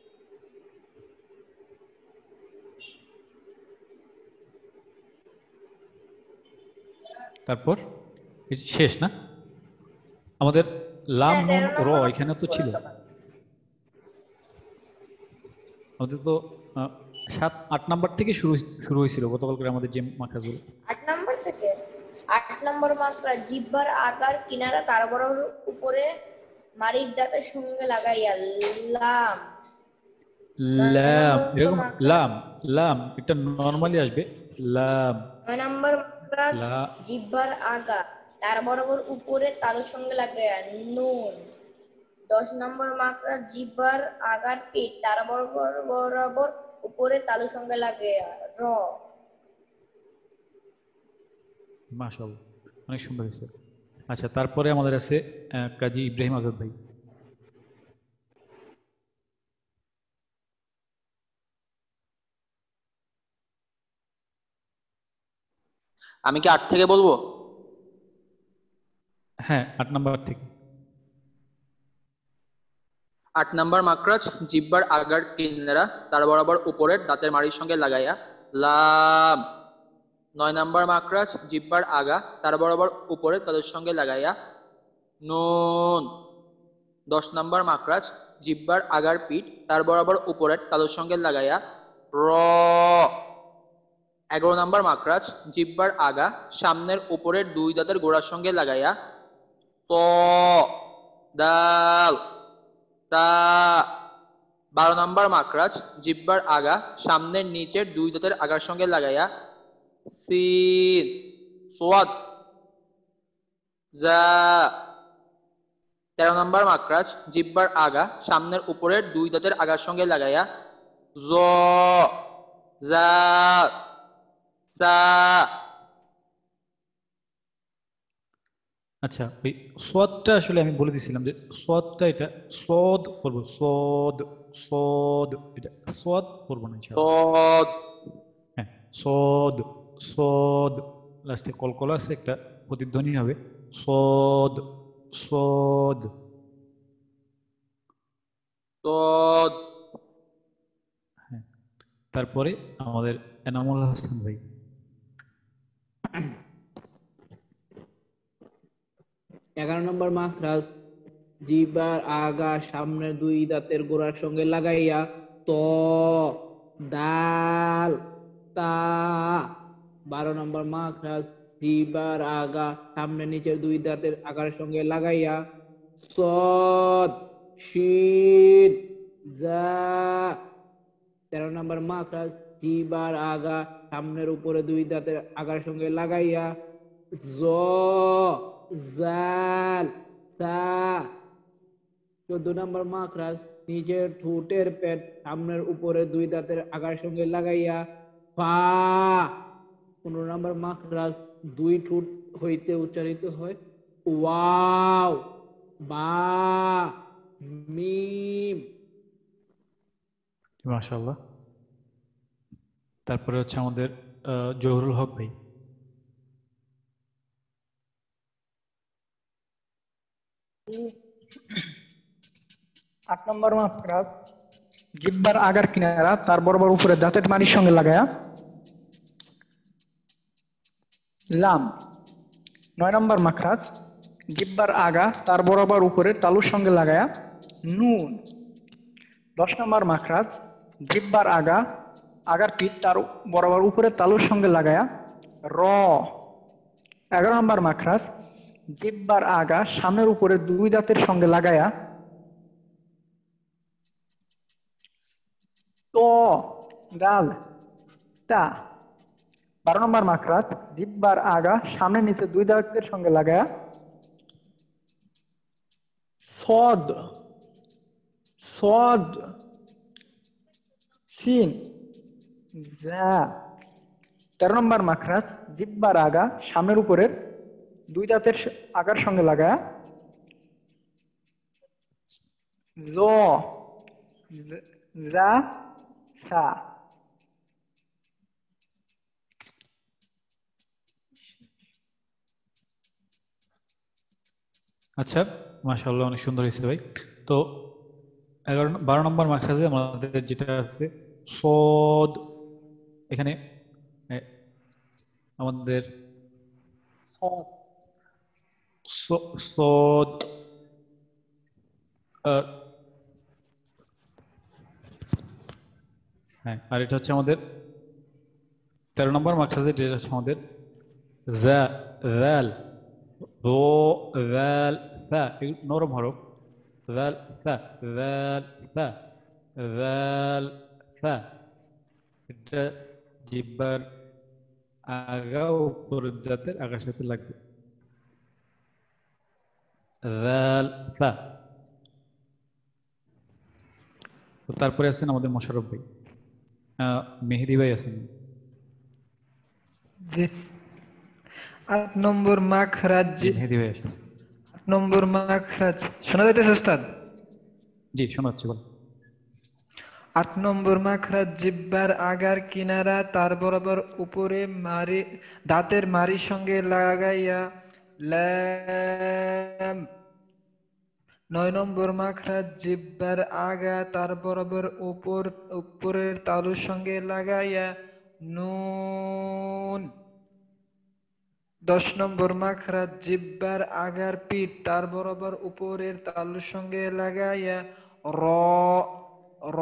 তারপর এই যে শেষ না আমাদের লাম হ্যাঁ নুন 13 র নম্বর এখানে তো ছিল আমাদের তো 7 8 নাম্বার থেকে শুরু হয়েছিল গতকাল করে আমাদের যে মাখাজগুলো 8 নম্বর থেকে 8 নম্বর মাত্রা জিহ্বার আগার কিনারা তার বরাবর উপরে মাড়ির দাঁতের সঙ্গে লাগাইয়া লাম 9 লাম নম্বর এরকম মাত্রা লাম লাম এটা নরমালি আসবে লাম 9 নম্বর মাত্রা লা জিহ্বার আগা তার বরাবর উপরে তালুর সঙ্গে লাগাইয়া নুন 10 নম্বর মাত্রা জিহ্বার আগার পিঠ তার বরাবর উপরে তালুর সঙ্গে লাগাইয়া র মাশাআল্লাহ অনেক সুন্দর হয়েছে আচ্ছা তারপরে আমাদের আছে কাজী ইব্রাহিম আজাদ ভাই আমি কি 8 থেকে বলবো? হ্যাঁ 8 নাম্বার থেকে 8 নাম্বার মাকরাজ জিহ্বার আগার কিনারা তার বরাবর উপরের দাঁতের মাড়ির সঙ্গে লাগাইয়া লাম 9 নাম্বার মাকরাজ জিহ্বার আগা তার বরাবর উপরের তাদের সঙ্গে লাগাইয়া নুন 10 নাম্বার মাকরাজ জিহ্বার আগার পিঠ তার বরাবর উপরের তালুর সঙ্গে লাগাইয়া র 11 নাম্বার মাকরাজ জিহ্বার আগা সামনের উপরের দুই দাঁতের গোড়ার সঙ্গে লাগাইয়া ত দাল তা 12 নাম্বার মাকরাজ জিহ্বার আগা সামনের নিচের দুই দাঁতের আগার সঙ্গে লাগাইয়া সিন সোয়াদ জা 13 নম্বর মাকরাজ জিহ্বার আগা সামনের উপরের দুই দাঁতের আগার সঙ্গে লাগাইয়া জ জা সা আচ্ছা ওই সোয়াদটা আসলে আমি বলে দিছিলাম যে সোয়াদটা এটা সদ পড়বো সদ সদ এটা সোয়াদ পড়বো না ইনশাআল্লাহ সদ হ্যাঁ সদ সদ লাস্টে কলকলা আছে একটা প্রতিধ্বনি হবে সদ সদ সদ হ্যাঁ তারপরে আমাদের এনামুল হাসান ভাই 11 নম্বর মাখরাজ জিহ্বার আগা সামনের দুই দাঁতের গোড়ার সঙ্গে লাগাইয়া ত দাল তা 12 নম্বর মাখরাজ জিহ্বার আগা সামনে নিচের দুই দাঁতের আগার সঙ্গে লাগাইয়া সদ শিন জা 13 নম্বর মাখরাজ জিহ্বার আগা সামনের উপরে দুই দাঁতের আগার সঙ্গে লাগাইয়া জ জাল সা 14 নম্বর মাখরাজ নিচের ঠোঁটের পেট সামনের উপরে দুই দাঁতের আগার সঙ্গে লাগাইয়া ফা 15 নম্বর মাখরাজ দুই ঠোঁট হইতে উচ্চারিত হয় ওয়াও বা মিম মাশাআল্লাহ তারপরে হচ্ছে আমাদের জহুরুল হক ভাই 8 নম্বর মাখরাজ জিহ্বার আগার কিনারা তার বরাবর উপরে দাঁতের মাড়ির সঙ্গে লাগায়া লাম 9 নম্বর মাখরাজ জিহ্বার আগা তার বরাবর উপরে তালুর সঙ্গে লাগায়া নুন 10 নম্বর মাখরাজ জিহ্বার আগার পিঠ তার বরাবর উপরে তালুর সঙ্গে লাগায়া র 11 নম্বর মাখরাজ জিহ্বার আগা সামনের উপরে দুই দাঁতের সঙ্গে লাগায়া ত দাল তা 12 নম্বর মাখরাজ জিহ্বার আগা সামনে নিচে দুই দাঁতের সঙ্গে লাগায়া সদ সদ সিন জা 13 নম্বর মাখরাজ জিহ্বার আগা সামনের উপরের দুই দাঁতের আগার সঙ্গে লাগায়া জ জা সা আচ্ছা মাশাআল্লাহ অনেক সুন্দর হয়েছে ভাই তো 12 নম্বর মাখরাজে আমাদের যেটা আছে সদ এখানে আমাদের صاد হ্যাঁ, আর এটা হচ্ছে আমাদের 13 নম্বর মাখরাজে, যেটা হচ্ছে আমাদের জা, জাল, রো, জাল, ফা, এগুলো নরম হরফ। জাল, ফা, জাল, ফা, জাল, ফা। এটা জিহ্বার আগা ও উপরের দাঁতের আগার সাথে লাগবে। জাল, ফা। তো তারপরে আছেন আমাদের মোশাররফ ভাই, মেহেদি ভাই আছেন। জি 8 নম্বর মাখরাজ। জি মেহেদি ভাই আছেন। 8 নম্বর মাখরাজ শোনা যাইতেছে ওস্তাদ? জি শোনাচ্ছি, বল। 8 নম্বর মাখরাজ জিহ্বার আগার কিনারা তার বরাবর উপরে দাঁতের মাড়ির সঙ্গে লাগাইয়া লাম। 9 নম্বর মাখরাজ জিহ্বার আগা তার বরাবর উপরের তালুর সঙ্গে লাগাইয়া নুন। 10 নম্বর মাখরাজ জিহ্বার আগার পিঠ তার বরাবর উপরের তালুর সঙ্গে লাগাইয়া র র।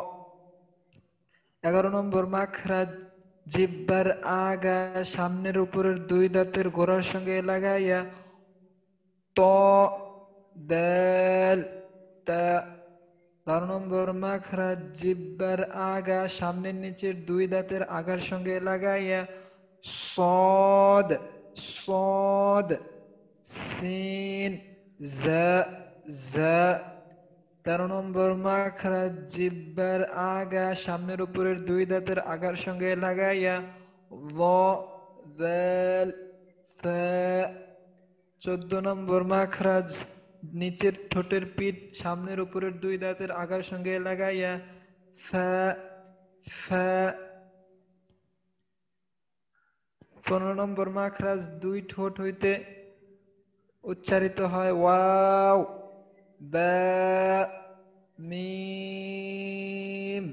11 নম্বর মাখরাজ জিহ্বার আগা সামনের উপরের দুই দাঁতের গোড়ার সঙ্গে লাগাইয়া ত দাল তা। 12 নম্বর মাখরাজ জিহ্বার আগা সামনের নিচের দুই দাঁতের আগার সঙ্গে লাগাইয়া صاد صاد সিন জা জা। 13 নম্বর মাখরাজ জিহ্বার আগা সামনের উপরের দুই দাঁতের আগার সঙ্গে লাগাইয়া য দাল ফা। 14 নম্বর মাখরাজ নিচের ঠোঁটের পিঠ সামনের উপরের দুই দাঁতের আগার সঙ্গে লাগাইয়া ফা ফা। 15 নম্বর মাখরাজ দুই ঠোঁট হইতে উচ্চারিত হয় ওয়াও বা মিম।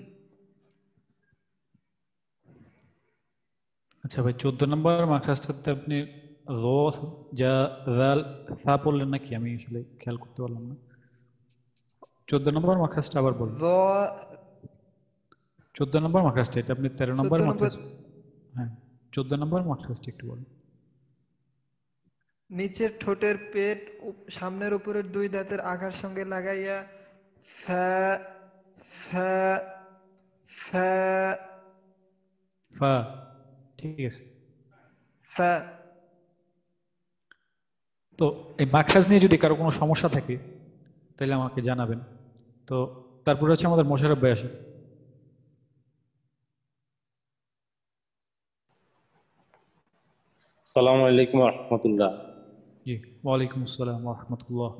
আচ্ছা ভাই, 14 নম্বর মাখরাজটাতে আপনি র, যা, জাল, সা পড়লেন নাকি? আমি আসলে খেয়াল করতে পারলাম না। 14 নম্বর মাখরাজটা আবার বলুন। 14 নম্বর মাখরাজটা, এটা আপনি 13 নম্বর 14 নম্বর মাখরাজ। হ্যাঁ, 14 নম্বর মাখরাজটা একটু বলুন। নিচের ঠোঁটের পেট সামনের উপরের দুই দাঁতের আগার সঙ্গে লাগাইয়া ফা ফা ফা ফা, ঠিক আছে। ফা। তো এই মাখরাজ নিয়ে যদি কারো কোনো সমস্যা থাকে তাহলে আমাকে জানাবেন। তো তারপরে হচ্ছে আমাদের মোশাররফ ভাই আসেন। আসসালামু আলাইকুম রহমতুল্লাহ। জি ওয়ালাইকুম আসসালাম ওয়া রাহমাতুল্লাহ।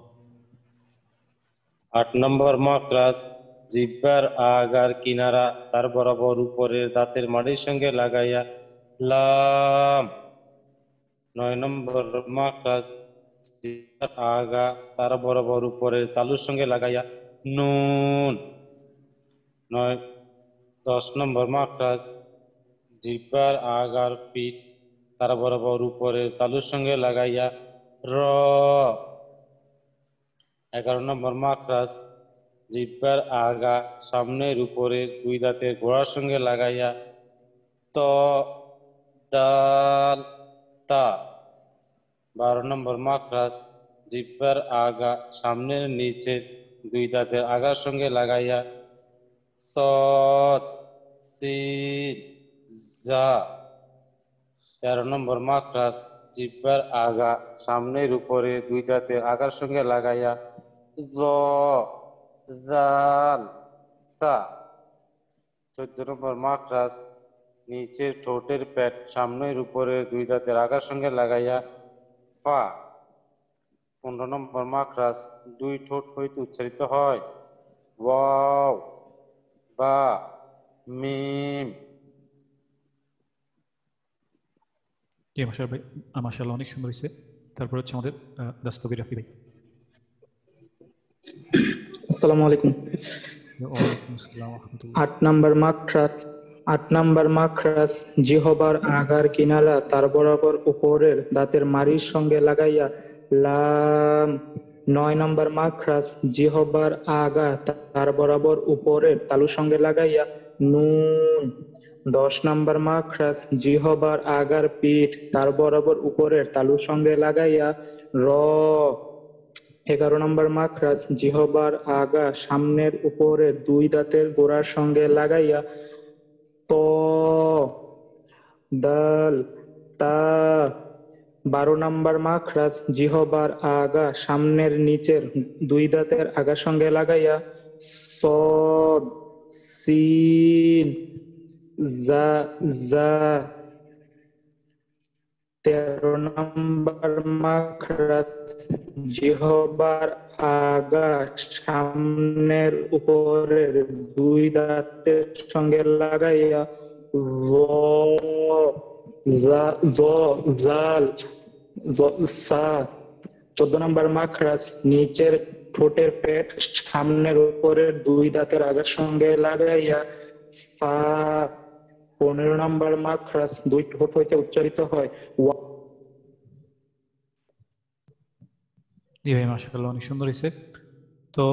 8 নম্বর মাখরাজ জিহ্বার আগার কিনারা তার বরাবর উপরের দাঁতের মাড়ির সঙ্গে লাগাইয়া লাম। 9 নম্বর মাখরাজ জিহ্বার আগা তার বরাবর উপরের তালুর সঙ্গে লাগাইয়া নুন। 10 নম্বর মাখরাজ জিহ্বার আগার পিঠ তার বরাবর উপরের তালুর সঙ্গে লাগাইয়া র। 11 নম্বর মাখরাজ জিহ্বার আগা সামনের উপরের দুই দাঁতের গোড়ার সঙ্গে লাগাইয়া ত দাল তা। 12 নম্বর মাখরাজ জিহ্বার আগা সামনের নিচের দুই দাঁতের আগার সঙ্গে লাগাইয়া সদ সিন জা। 13 নম্বর মাখরাজ জিহ্বার আগা সামনের উপরে দুই দাঁতের আগার সঙ্গে লাগাইয়া জ জাল সা। 14 নম্বর মাখরাজ নিচের ঠোঁটের পেট সামনের উপরে দুই দাঁতের আগার সঙ্গে লাগাইয়া ফা। 15 নম্বর মাখরাজ দুই ঠোঁট হইতে উচ্চারিত হয় ওয়াও বা মিম। জি মোশাররফ ভাই, মাশাআল্লাহ অনেক সুন্দর হয়েছে। তারপর হচ্ছে আমাদের দাস্তগীর রাফি ভাই। আসসালামু আলাইকুম। ওয়ালাইকুম আসসালাম ওয়া রাহমাতুল্লাহ। 8 নাম্বার মাখরাজ 8 নাম্বার মাখরাজ জিহবার আগার কিনারা তার বরাবর উপরের দাঁতের মাড়ির সঙ্গে লাগাইয়া লাম। 9 নাম্বার মাখরাজ জিহবার আগা তার বরাবর উপরের তালুর সঙ্গে লাগাইয়া নুন। 10 নাম্বার মাখরাজ জিহবার আগার পিঠ তার বরাবর উপরের তালুর সঙ্গে লাগাইয়া র। 11 নম্বর মাখরাজ জিহবার আগা সামনের উপরের দুই দাঁতের গোড়ার সঙ্গে লাগাইয়া ত। দাল তা। 12 নম্বর মাখরাজ জিহবার আগা সামনের নিচের দুই দাঁতের আগার সঙ্গে লাগাইয়া সদ। সিন জা জা। 13 নম্বর মাখরাজ জিহবার আগা সামনের উপরের দুই দাঁতের সঙ্গে লাগাইয়া জ জাল সা। 14 নম্বর মাখরাজ নিচের ঠোঁটের পেট সামনের উপরের দুই দাঁতের আগার সঙ্গে লাগাইয়া ফা। 15 নম্বর মাখরাজ দুই ঠোঁট হইতে উচ্চারিত হয় ওয়া। জি ভাই, মাশাআল্লাহ, অনেক সুন্দর হয়েছে। তো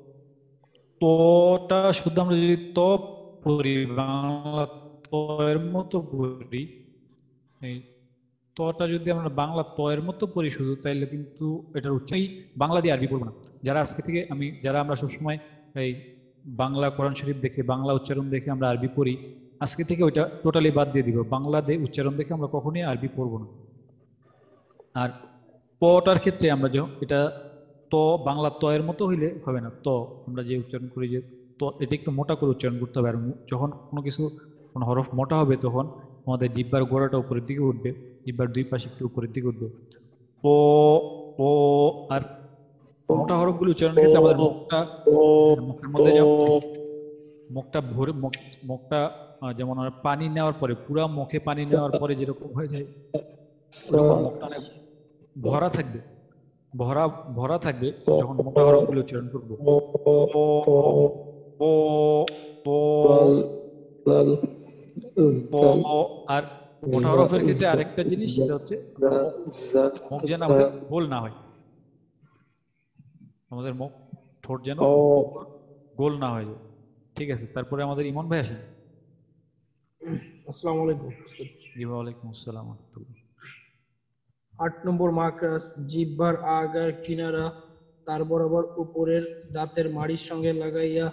তটা শুদ্ধ আমরা যদি ত পড়ি, বাংলা ত এর মতো পড়ি, এই তটা যদি আমরা বাংলা ত এর মতো পড়ি শুধু, তাইলে কিন্তু এটার উচ্চারণ বাংলা দিয়ে আরবি পড়বো না। যারা আজকে থেকে যারা আমরা সবসময় এই বাংলা কোরআন শরীফ দেখে বাংলা উচ্চারণ দেখে আমরা আরবি পড়ি, আজকে থেকে ওইটা টোটালি বাদ দিয়ে দিব। বাংলা দিয়ে উচ্চারণ দেখে আমরা কখনোই আরবি পড়বো না। আর পটার ক্ষেত্রে আমরা এটা ত বাংলা ত এর মতো হইলে হবে না। ত আমরা যে উচ্চারণ করি যে ত, এটা একটু মোটা করে উচ্চারণ করতে হবে। আর যখন কোনো হরফ মোটা হবে তখন আমাদের জিহ্বার গোড়াটা উপরের দিকে উঠবে, জিহ্বার দুই পাশে একটু উপরের দিকে উঠবে। প ও। আর মোটা হরফগুলো উচ্চারণের ক্ষেত্রে আমাদের মুখের মধ্যে যেমন মুখটা ভরে মুখটা যেমন পানি নেওয়ার পরে, পুরা মুখে পানি নেওয়ার পরে যেরকম হয়ে যায়, ওরকম মুখটা অনেক ভরা থাকবে, ভরা থাকবে যখন মোটা হরফগুলো উচ্চারণ করবো। আর মোটা হরফের ক্ষেত্রে আরেকটা জিনিস, সেটা হচ্ছে মুখ যেন আমাদের গোল না হয়, আমাদের মুখ ঠোঁট যেন গোল না হয়ে যায়। ঠিক আছে, তারপরে আমাদের ইমন ভাই আসেন। আসসালামু আলাইকুম। জি ওয়ালাইকুম আসসালাম ওয়া রাহমাতুল্লাহ। 8 নম্বর মাখরাজ জিহ্বার আগার কিনারা তার বরাবর উপরের দাঁতের মাড়ির সঙ্গে লাগাইয়া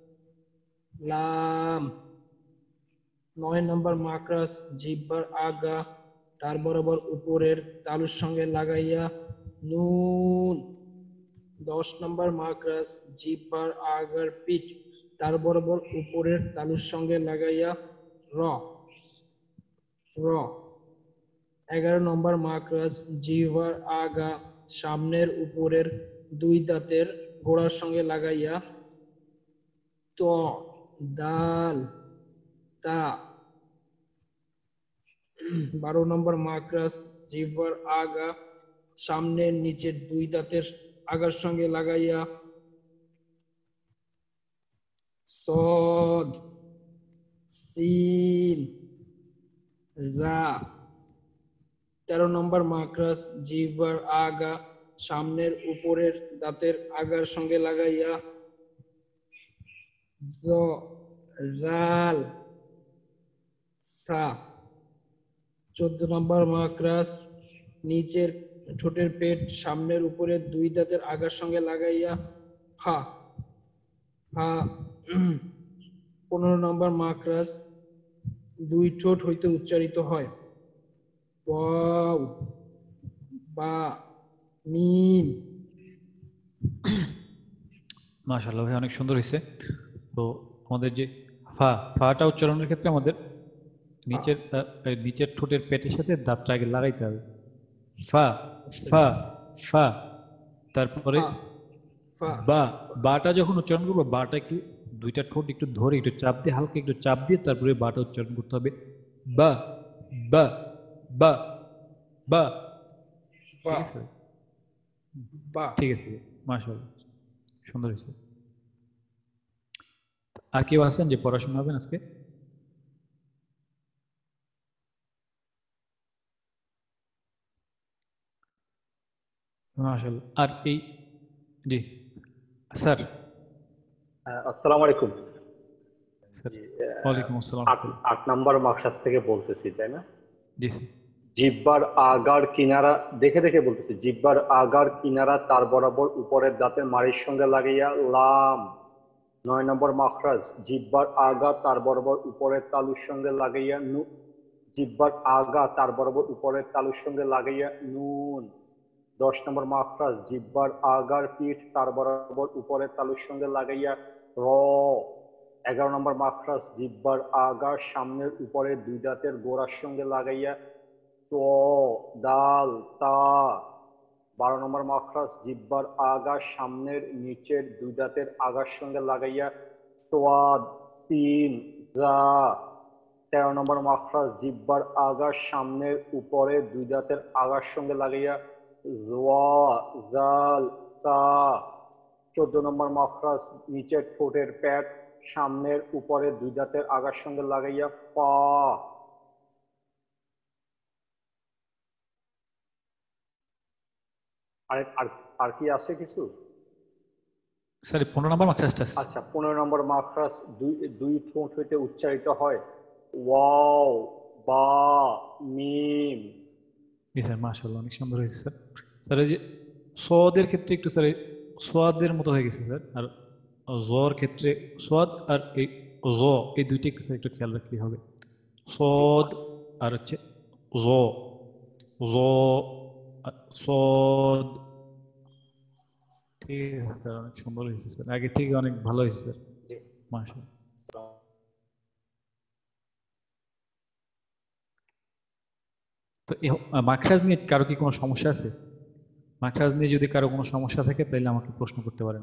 লাম। 9 নম্বর মাখরাজ জিহ্বার আগা তার বরাবর উপরের তালুর সঙ্গে লাগাইয়া নুন। 10 নম্বর মাখরাজ জিহ্বার আগার পিঠ তার বরাবর উপরের তালুর সঙ্গে লাগাইয়া র। 11 নম্বর মাখরাজ জিহ্বার আগা সামনের উপরের দুই দাঁতের গোড়ার সঙ্গে লাগাইয়া ত। দাল তা। 12 নম্বর মাখরাজ জিহ্বার আগা সামনের নিচের দুই দাঁতের আগার সঙ্গে লাগাইয়া সদ সিন জা। 13 নম্বর মাখরাজ জিহ্বার আগা সামনের উপরের দাঁতের আগার সঙ্গে লাগাইয়া জ জাল সা। 14 নম্বর মাখরাজ নিচের ঠোঁটের পেট সামনের উপরের দুই দাঁতের আগার সঙ্গে লাগাইয়া ফা। 15 নম্বর মাখরাজ দুই ঠোঁট হইতে উচ্চারিত হয় ওয়াও বা মিম। মাশাআল্লাহ ভাই, অনেক সুন্দর হয়েছে। তো আমাদের যে ফাটা উচ্চারণের ক্ষেত্রে আমাদের নিচের ঠোঁটের পেটের সাথে দাঁতটা আগে লাগাইতে হবে। ফা ফা ফা। তারপরে বাটা যখন উচ্চারণ করবো, বাটা একটু দুইটা ঠোঁট একটু ধরে একটু চাপ দিয়ে, হালকা একটু চাপ দিয়ে তারপরে বাটা উচ্চারণ করতে হবে। বা বা বা বা। ঠিক আছে, ঠিক আছে, মাশাআল্লাহ, সুন্দর হয়েছে। আর কেউ আছেন যে পড়াশোনা হবেন আজকে? মাশাআল্লাহ। আর এই জি স্যার, আসসালামু আলাইকুম। স্যার জি, ওয়ালাইকুম আসসালাম। 8 নাম্বার মাকসাস থেকে বলতেছি, তাই না? জি স্যার। জিহ্বার আগার কিনারা দেখে দেখে বলতেছি, জিহ্বার আগার কিনারা তার বরাবর উপরের দাঁতের মাড়ির সঙ্গে লাগাইয়া লাম। 9 নম্বর মাখরাজ, জিহ্বার আগা তার বরাবর উপরের তালুর সঙ্গে লাগাইয়া নু। জিহ্বার আগা তার বরাবর উপরের তালুর সঙ্গে লাগাইয়া নুন। 10 নম্বর মাখরাজ, জিহ্বার আগার পিঠ তার বরাবর উপরের তালুর সঙ্গে লাগাইয়া র। 11 নম্বর মাখরাজ, জিহ্বার আগার সামনের উপরের দুই দাঁতের গোড়ার সঙ্গে লাগাইয়া ত। দাল তা। 12 নম্বর মাখরাজ, জিহ্বার আগার সামনের নিচের দুই দাঁতের আগার সঙ্গে লাগাইয়া সোয়াদ সিন জা। 13 নম্বর মাখরাজ, জিহ্বার আগার সামনের উপরে দুই দাঁতের আগার সঙ্গে লাগাইয়া জোয়া জাল সা। 14 নম্বর মাখরাজ, নিচের ঠোঁটের প্যাট সামনের উপরে দুই দাঁতের আগার সঙ্গে লাগাইয়া ফা। আর আর আর কি আছে কিছু? স্যার 15 নম্বর মাকরাজটা আছে। আচ্ছা, 15 নম্বর মাখরাজ দুই ঠোঁট হইতে উচ্চারিত হয় ওয়াও বা মিম। জি স্যার, মাশাআল্লাহ, অনেক সুন্দর হয়েছে স্যার। স্যার এই যে সোয়াদের ক্ষেত্রে একটু স্যার সোয়াদের মতো হয়ে গেছে স্যার, আর জর ক্ষেত্রে সোয়াদ আর এই জ, এই দুইটা একটু স্যার একটু খেয়াল রাখতে হবে। সদ আর হচ্ছে জ, জ সদ। ঠিক আছে স্যার, অনেক সুন্দর হয়েছে স্যার, আগে থেকে অনেক ভালো হয়েছে স্যার, মাশাআল্লাহ। তো মাখরাজ নিয়ে কারো কি কোনো সমস্যা আছে? মাখরাজ নিয়ে যদি কারো কোনো সমস্যা থাকে তাহলে আমাকে প্রশ্ন করতে পারেন।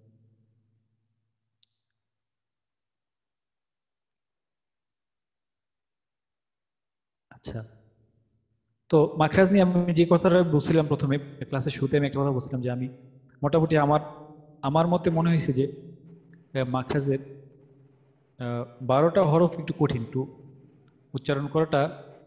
আচ্ছা, তো মাখরাজ নিয়ে আমি যে কথাটা বলছিলাম প্রথমে ক্লাসের শুরুতে, আমি একটা কথা বলছিলাম যে আমি মোটামুটি আমার মতে মনে হয়েছে যে মাখরাজের 12টা হরফ একটু কঠিন, একটু উচ্চারণ করাটা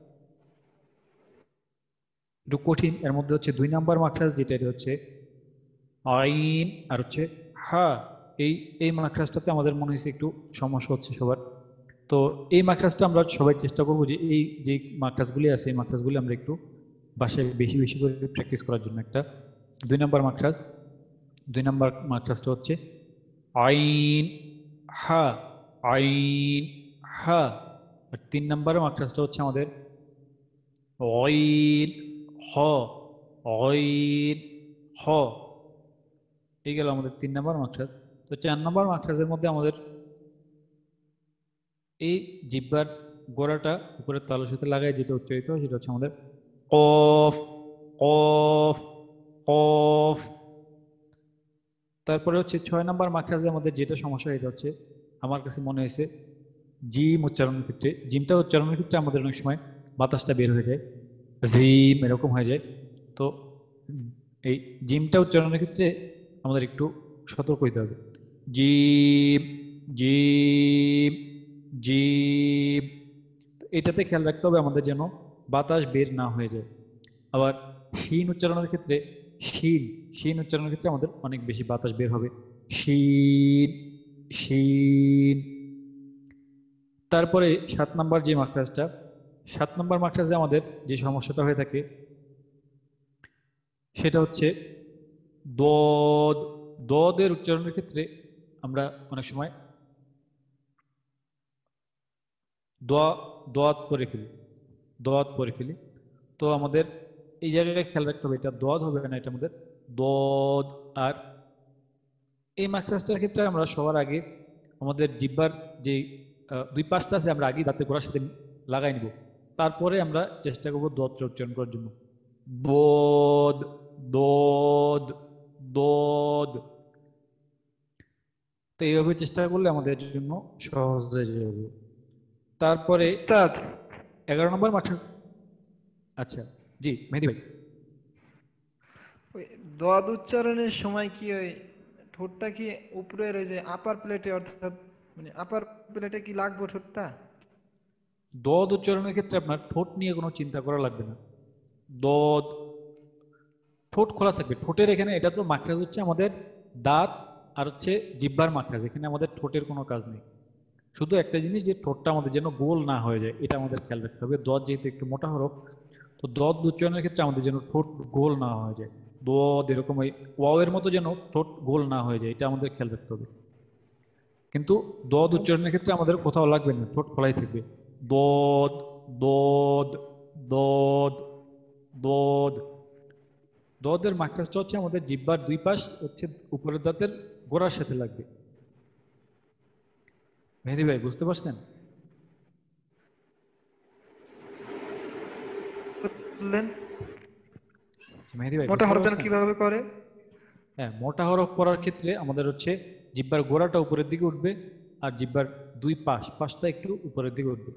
একটু কঠিন। এর মধ্যে হচ্ছে 2 নাম্বার মাখরাজ, যেটা এটা হচ্ছে আইন আর হচ্ছে হা। এই এই মাখরাজটাতে আমাদের মনে হয়েছে একটু সমস্যা হচ্ছে সবার। তো এই মাখরাজটা আমরা সবাই চেষ্টা করবো যে এই যে মাখরাজগুলি আছে এই মাখরাজগুলি আমরা একটু বাসায় বেশি বেশি করে প্র্যাকটিস করার জন্য। একটা 2 নাম্বার মাখরাজ, 2 নাম্বার মাখরাজটা হচ্ছে আইন হা, আইন হা। আর 3 নাম্বার মাখরাজটা হচ্ছে আমাদের অইন হ, অইন হ। এই গেল আমাদের 3 নাম্বার মাখরাজ। তো 4 নাম্বার মাখরাজের মধ্যে আমাদের এই জিহ্বার গোড়াটা উপরের তালুর সাথে লাগায় যেটা উচ্চারিত হয় সেটা হচ্ছে আমাদের কফ, কফ, কফ। তারপরে হচ্ছে 6 নাম্বার মাখরাজে আমাদের যেটা সমস্যা, এটা হচ্ছে আমার কাছে মনে হয়েছে জিম উচ্চারণের ক্ষেত্রে, জিমটা উচ্চারণের ক্ষেত্রে আমাদের অনেক সময় বাতাসটা বের হয়ে যায়, জিম এরকম হয়ে যায়। তো এই জিমটা উচ্চারণের ক্ষেত্রে আমাদের একটু সতর্ক হইতে হবে। জিম, জিম, জিম। এটাতে খেয়াল রাখতে হবে আমাদের যেন বাতাস বের না হয়ে যায়। আবার শিন উচ্চারণের ক্ষেত্রে শিন, শিন উচ্চারণের ক্ষেত্রে আমাদের অনেক বেশি বাতাস বের হবে, শিন, শিন। তারপরে 7 নাম্বার যে মাখরাজটা, 7 নাম্বার মাখরাজে আমাদের যে সমস্যাটা হয়ে থাকে সেটা হচ্ছে দদ। দদের উচ্চারণের ক্ষেত্রে আমরা অনেক সময় দোয়া দোয়াত পরে ফেলি, দোয়াত পরে ফেলি। তো আমাদের এই জায়গায় খেয়াল রাখতে হবে, এটা দোয়াত হবে না, এটা আমাদের দদ। আর এই মাখরাজটার ক্ষেত্রে আমরা সবার আগে আমাদের জিহ্বার যে 2-5টা আছে আমরা আগে দাঁতের গোড়ার সাথে লাগাই নিব, তারপরে আমরা চেষ্টা করবো দদটা উচ্চারণ করার জন্য। দদ, দদ, দদ। তো এইভাবে চেষ্টা করলে আমাদের জন্য সহজ হয়ে যাবে। তারপরে উস্তাদ 11 নম্বর মাখরাজ। আচ্ছা, জি মেহেদী ভাই। ওই দোয়াদ উচ্চারণের সময় কি ওই ঠোঁটটা কি উপরের ওই যে আপার প্লেটে, অর্থাৎ মানে আপার প্লেটে কি লাগবে ঠোঁটটা? দদ উচ্চারণের ক্ষেত্রে আপনার ঠোঁট নিয়ে কোনো চিন্তা করা লাগবে না। দদ ঠোঁট খোলা থাকবে। ঠোঁটের এখানে এটা তো মাখরাজ হচ্ছে আমাদের দাঁত আর হচ্ছে জিহ্বার মাখরাজ, এখানে আমাদের ঠোঁটের কোনো কাজ নেই। শুধু একটা জিনিস যে ঠোঁটটা আমাদের যেন গোল না হয়ে যায়, এটা আমাদের খেয়াল রাখতে হবে। দদ যেহেতু একটু মোটা হরফ, তো দদ উচ্চারণের ক্ষেত্রে আমাদের যেন ঠোঁট গোল না হয়ে যায়। দদ এরকম ওই ওয়াও এর মতো যেন ঠোঁট গোল না হয়ে যায়, এটা আমাদের খেয়াল রাখতে হবে। কিন্তু দদ উচ্চারণের ক্ষেত্রে আমাদের কোথাও লাগবে না, ঠোঁট খোলাই থাকবে। দদ দদ দদ দদ। দদের মাখরাজটা হচ্ছে আমাদের জিহ্বার দুই পাশ হচ্ছে উপরের দাঁতের গোড়ার সাথে লাগবে। মেহেদী ভাই বুঝতে পারছেন? মেহেদী ভাই মোটা হরফ যেন কিভাবে করে? হ্যাঁ, মোটা হরফ পড়ার ক্ষেত্রে আমাদের হচ্ছে জিহ্বার গোড়াটা উপরের দিকে উঠবে আর জিহ্বার দুই পাশটা একটু উপরের দিকে উঠবে।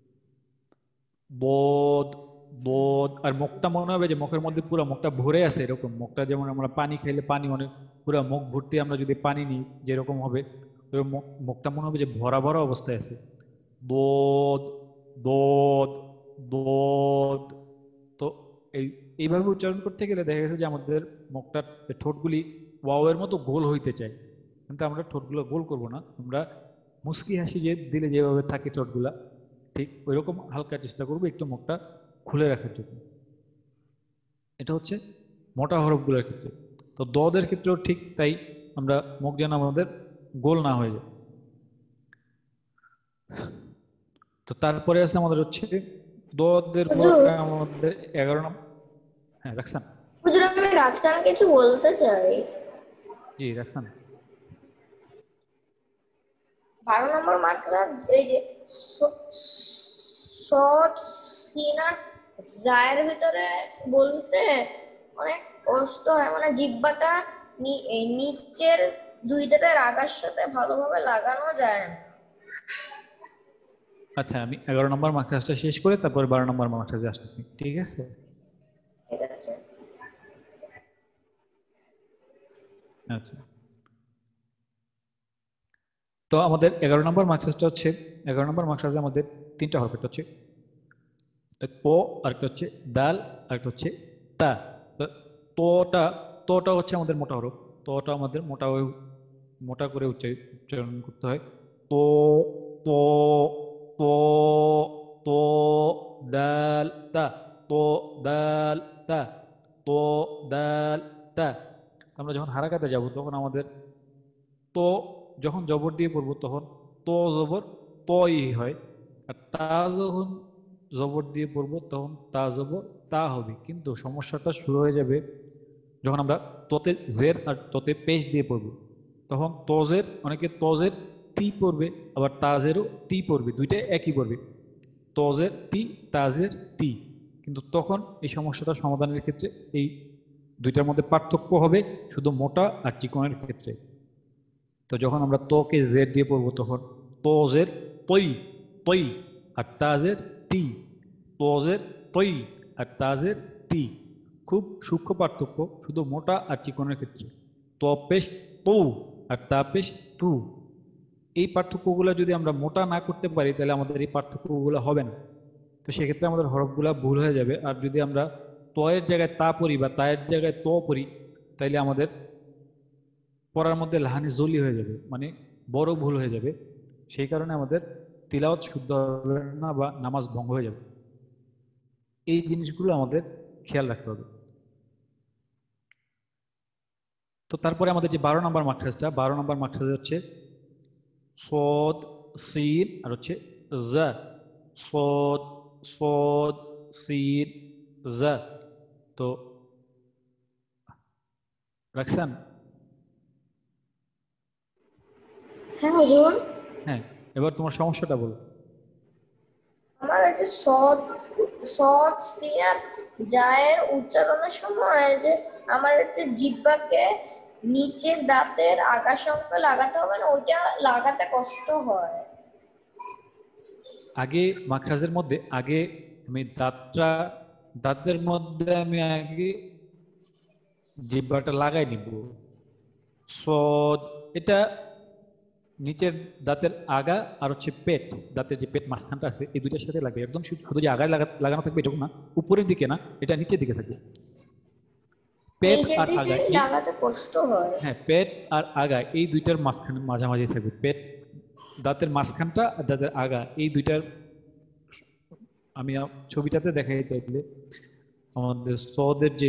বদ বদ। আর মুখটা মনে হবে যে মুখের মধ্যে পুরো মুখটা ভরে আছে, এরকম। মুখটা যেমন আমরা পানি খাইলে পানি অনেক পুরো মুখ ভর্তি আমরা যদি পানি নিই যেরকম হবে, মুখটা মনে হবে যে ভরা ভরা অবস্থায় আছে। বদ বদ বদ। তো এইভাবে উচ্চারণ করতে গেলে দেখা গেছে যে আমাদের মুখটা ঠোঁটগুলি ওয়াও এর মতো গোল হইতে চায়, কিন্তু আমরা ঠোঁটগুলো গোল করব না। আমরা মুস্কি হাসি যে দিলে যেভাবে থাকে ঠোঁটগুলা, ঠিক ওইরকম হালকা চেষ্টা করবো একটু মুখটা খুলে রাখার জন্য। এটা হচ্ছে মোটা হরফগুলোর ক্ষেত্রে। তো দদের ক্ষেত্রেও ঠিক তাই, আমরা মুখ যেন আমাদের গোল না হয়ে যায়। তো তারপরে আছে আমাদের হচ্ছে দদের পরে আমাদের 11 নম্বর। হ্যাঁ রাখসান। হুজুর আমি রাখসান কিছু বলতে চাই। জি রাখসান। 12 নম্বর মাত্রা এই যে শর্ট সিনার জায়ের ভিতরে বলতে অনেক কষ্ট হয়, মানে জিহ্বাটা নিচের দুই দাঁতের আগার সাথে ভালোভাবে লাগানো যায় না। আচ্ছা, আমি 11 নম্বর মাখরাজটা শেষ করে তারপর 12 নম্বর মাখরাজে আসতেছি, ঠিক আছে? ঠিক আছে। আচ্ছা, তো আমাদের 11 নম্বর মাখরাজটা হচ্ছে 11 নম্বর মাখরাজে আমাদের তিনটা হরফ, একটা হচ্ছে প, আরেকটা হচ্ছে দাল, আরেকটা হচ্ছে তা। তোটা হচ্ছে আমাদের মোটা হরফ। তোটা আমাদের মোটা করে উচ্চারণ করতে হয়। তো তো তো তো দাল তা, তো দাল তা, তো দাল তা। আমরা যখন হারাকাতে যাব তখন আমাদের তো যখন জবর দিয়ে পড়বো তখন তো জবর তই হয়, আর তা যখন জবর দিয়ে পড়বো তখন তা জবর তা হবে। কিন্তু সমস্যাটা শুরু হয়ে যাবে যখন আমরা তোতে জের আর তোতে পেশ দিয়ে পড়বো। তখন তজের, অনেকে তজের তি পড়বে, আবার তাজেরও তি পড়বে, দুইটাই একই পড়বে, তজের তি তাজের তি। কিন্তু তখন এই সমস্যাটা সমাধানের ক্ষেত্রে এই দুইটার মধ্যে পার্থক্য হবে শুধু মোটা আর চিকনের ক্ষেত্রে। তো যখন আমরা তোকে জের দিয়ে পড়বো তখন তোজের তৈ তৈ আর তাজের তি, তোজের তৈ আর তাজের তি। খুব সূক্ষ্ম পার্থক্য শুধু মোটা আর চিকনের ক্ষেত্রে। তো পেশ তৌ আর তা পেশ তু। এই পার্থক্যগুলো যদি আমরা মোটা না করতে পারি তাহলে আমাদের এই পার্থক্যগুলো হবে না। তো সেক্ষেত্রে আমাদের হরফগুলো ভুল হয়ে যাবে। আর যদি আমরা তয়ের জায়গায় তা পড়ি বা তায়ের জায়গায় ত পড়ি তাইলে আমাদের পড়ার মধ্যে লাহানি জলি হয়ে যাবে, মানে বড় ভুল হয়ে যাবে। সেই কারণে আমাদের তিলাওয়াত শুদ্ধ হবে না বা নামাজ ভঙ্গ হয়ে যাবে। এই জিনিসগুলো আমাদের খেয়াল রাখতে হবে। তো তারপরে আমাদের যে 12 নম্বর মাখরাজটা, 12 নম্বর মাখরাজ হচ্ছে সদ সিন আর হচ্ছে জা। সদ সদ সিন জা। তো রাখছেন? হ্যাঁ হুজুর। হ্যাঁ, এবার তোমার সমস্যাটা বলো। আমার এই যে শর্ট সিনার জায়ের উচ্চারণের সময় যে আমাদের যে জিহ্বাকে নিচের দাঁতের আগার সঙ্গে লাগাতে হবে না, ওইটা লাগাতে কষ্ট হয়। আগে মাখরাজের মধ্যে আগে আমি দাঁতের মধ্যে আমি আগে জিহ্বাটা লাগাই নিব। সদ, এটা নিচের দাঁতের আগা আর হচ্ছে পেট, দাঁতের যে পেট মাঝখানটা আছে এই দুইটার সাথে লাগবে। একদম শুধু যে আগায় লাগানো থাকবে এরকম না, উপরের দিকে না, এটা নিচের দিকে থাকবে। পেট নিচের আর দিকে আগা এই লাগাতে কষ্ট হয়। হ্যাঁ পেট আর আগা এই দুইটার মাঝখানে মাঝামাঝি থাকবে। পেট দাঁতের মাঝখানটা আর দাঁতের আগা এই দুইটার আমি ছবিটাতে দেখাই তাইলে আমাদের সদের যে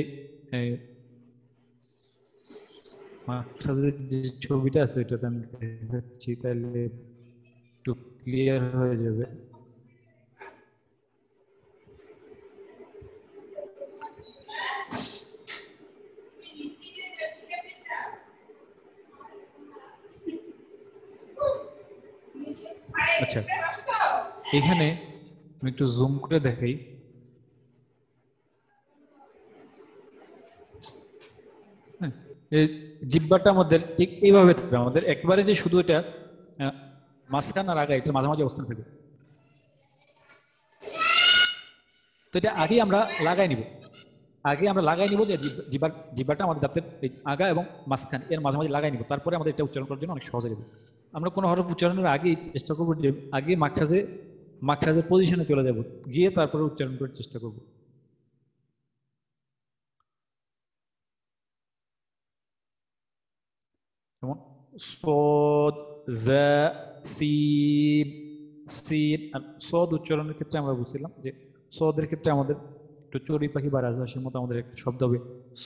মাখরাজের যে ছবিটা আছে ওইটাতে আমি দেখাচ্ছি তাহলে একটু ক্লিয়ার হয়ে যাবে। আচ্ছা এখানে আমি একটু জুম করে দেখাই। এই জিহ্বাটা আমাদের ঠিক এইভাবে থাকবে, আমাদের একবারে যে শুধু এটা মাঝখান আর আগা এটা মাঝামাঝি অবস্থান থাকবে। তো এটা আগে আমরা লাগাই নিব, যে জিহ্বাটা আমাদের দাঁতের আগা এবং মাঝখান এর মাঝামাঝি লাগাই নিব, তারপরে আমাদের এটা উচ্চারণ করার জন্য অনেক সহজ হবে। আমরা কোনো হরফ উচ্চারণের আগে চেষ্টা করবো যে আগে মাখরাজের পজিশনে চলে যাব, গিয়ে তারপরে উচ্চারণ করার চেষ্টা করব। যেমন সদ, জা, সিন, সিন। আর সদ উচ্চারণের ক্ষেত্রে আমরা বুঝছিলাম যে সদের ক্ষেত্রে আমাদের একটু চড়ুই পাখি বা রাজহাঁসের মতো আমাদের একটা শব্দ হবে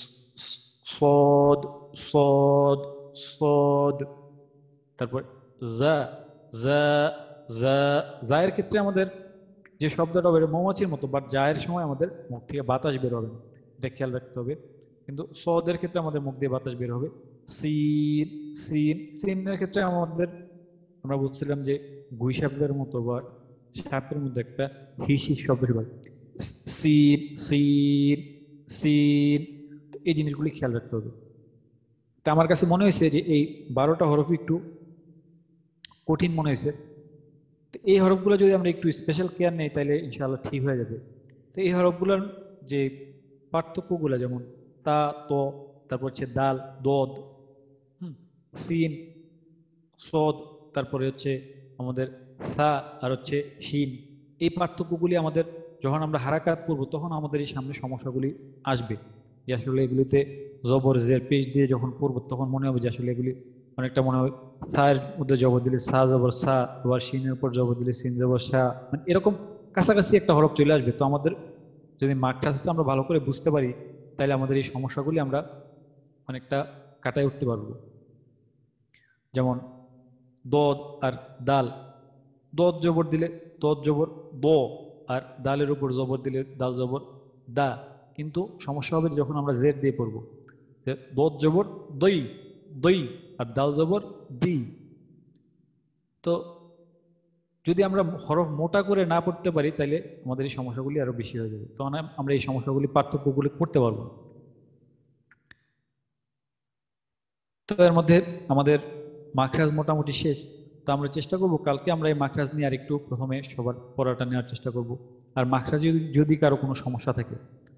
সদ, সদ, সদ। তারপর জা, জা, জা। জায়ের ক্ষেত্রে আমাদের যে শব্দটা বেরো মৌমাছির মতো, বাট জায়ের সময় আমাদের মুখ থেকে বাতাস বের হবে না, এটা খেয়াল রাখতে হবে। কিন্তু সদের ক্ষেত্রে আমাদের মুখ দিয়ে বাতাস বের হবে। সিন, সিন, সিনের ক্ষেত্রে আমাদের আমরা বুঝছিলাম যে গুই সাপের মতো বা সাপের মধ্যে একটা হিস হিস শব্দ শুরু হয়। সিন, সিন, সিন। এই জিনিসগুলি খেয়াল রাখতে হবে। তা আমার কাছে মনে হয়েছে যে এই 12টা হরফ একটু কঠিন মনে হয়েছে। তো এই হরফগুলো যদি আমরা একটু স্পেশাল কেয়ার নেই তাহলে ইনশাআল্লাহ ঠিক হয়ে যাবে। তো এই হরফগুলোর যে পার্থক্যগুলো যেমন তা, ত, তারপর হচ্ছে দাল, দদ, সিন, সদ, তারপরে হচ্ছে আমাদের সা আর হচ্ছে শিন। এই পার্থক্যগুলি আমাদের যখন আমরা হারাকাত করবো তখন আমাদের এই সামনে সমস্যাগুলি আসবে, যে আসলে এগুলিতে জবর জের পেশ দিয়ে যখন পড়বো তখন মনে হবে যে আসলে এগুলি অনেকটা মনে হয় সায়ের মধ্যে জবর দিলে সা জবর সা, আবার শিনের উপর জবর দিলে সিন জবর সা, মানে এরকম কাছাকাছি একটা হরফ চলে আসবে। তো আমাদের যদি মাখরাজটা আমরা ভালো করে বুঝতে পারি তাহলে আমাদের এই সমস্যাগুলি আমরা অনেকটা কাটায় উঠতে পারবো। যেমন দদ আর দাল, দদ জবর দিলে দদ জবর দ, আর দালের উপর জবর দিলে দাল জবর দা। কিন্তু সমস্যা হবে যখন আমরা জেড দিয়ে পড়বো, দদ জবর দই, দই, আর দাল জবর দি। তো যদি আমরা হরফ মোটা করে না পড়তে পারি তাহলে আমাদের এই সমস্যাগুলি আরো বেশি হয়ে যাবে, তখন আমরা এই সমস্যাগুলি পার্থক্যগুলি করতে পারবো। তো এর মধ্যে আমাদের মাখরাজ মোটামুটি শেষ। তো আমরা চেষ্টা করব কালকে আমরা এই মাখরাজ নিয়ে আরেকটু প্রথমে সবার পড়াটা নেওয়ার চেষ্টা করব। আর মাখরাজ যদি কারো কোনো সমস্যা থাকে,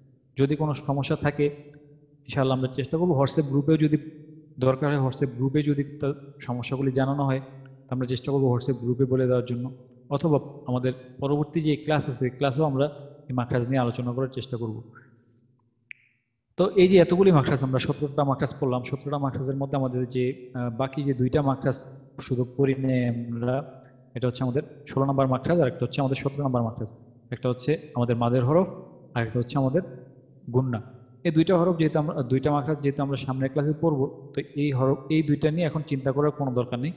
ইনশাআল্লাহ আমরা চেষ্টা করব হোয়াটসঅ্যাপ গ্রুপেও যদি দরকার হয়, হোয়াটসঅ্যাপ গ্রুপে যদি তার সমস্যাগুলি জানানো হয় আমরা চেষ্টা করব হোয়াটসঅ্যাপ গ্রুপে বলে দেওয়ার জন্য, অথবা আমাদের পরবর্তী যে ক্লাস আছে এই ক্লাসেও আমরা এই মাখরাজ নিয়ে আলোচনা করার চেষ্টা করব। তো এই যে এতগুলি মাখরাজ আমরা 17টা মাখরাজ পড়লাম, 17টা মাখরাজের মধ্যে আমাদের যে বাকি যে 2টা মাখরাজ শুধু পড়ি নেই আমরা, এটা হচ্ছে আমাদের 16 নম্বর মাখরাজ আর একটা হচ্ছে আমাদের 17 নম্বর মাখরাজ। একটা হচ্ছে আমাদের মাদের হরফ আর একটা হচ্ছে আমাদের গুন্না। এই 2টা হরফ যেহেতু আমরা 2টা মাখরাজ যেহেতু আমরা সামনের ক্লাসে পড়বো, তো এই হরফ এই 2টা নিয়ে এখন চিন্তা করার কোনো দরকার নেই।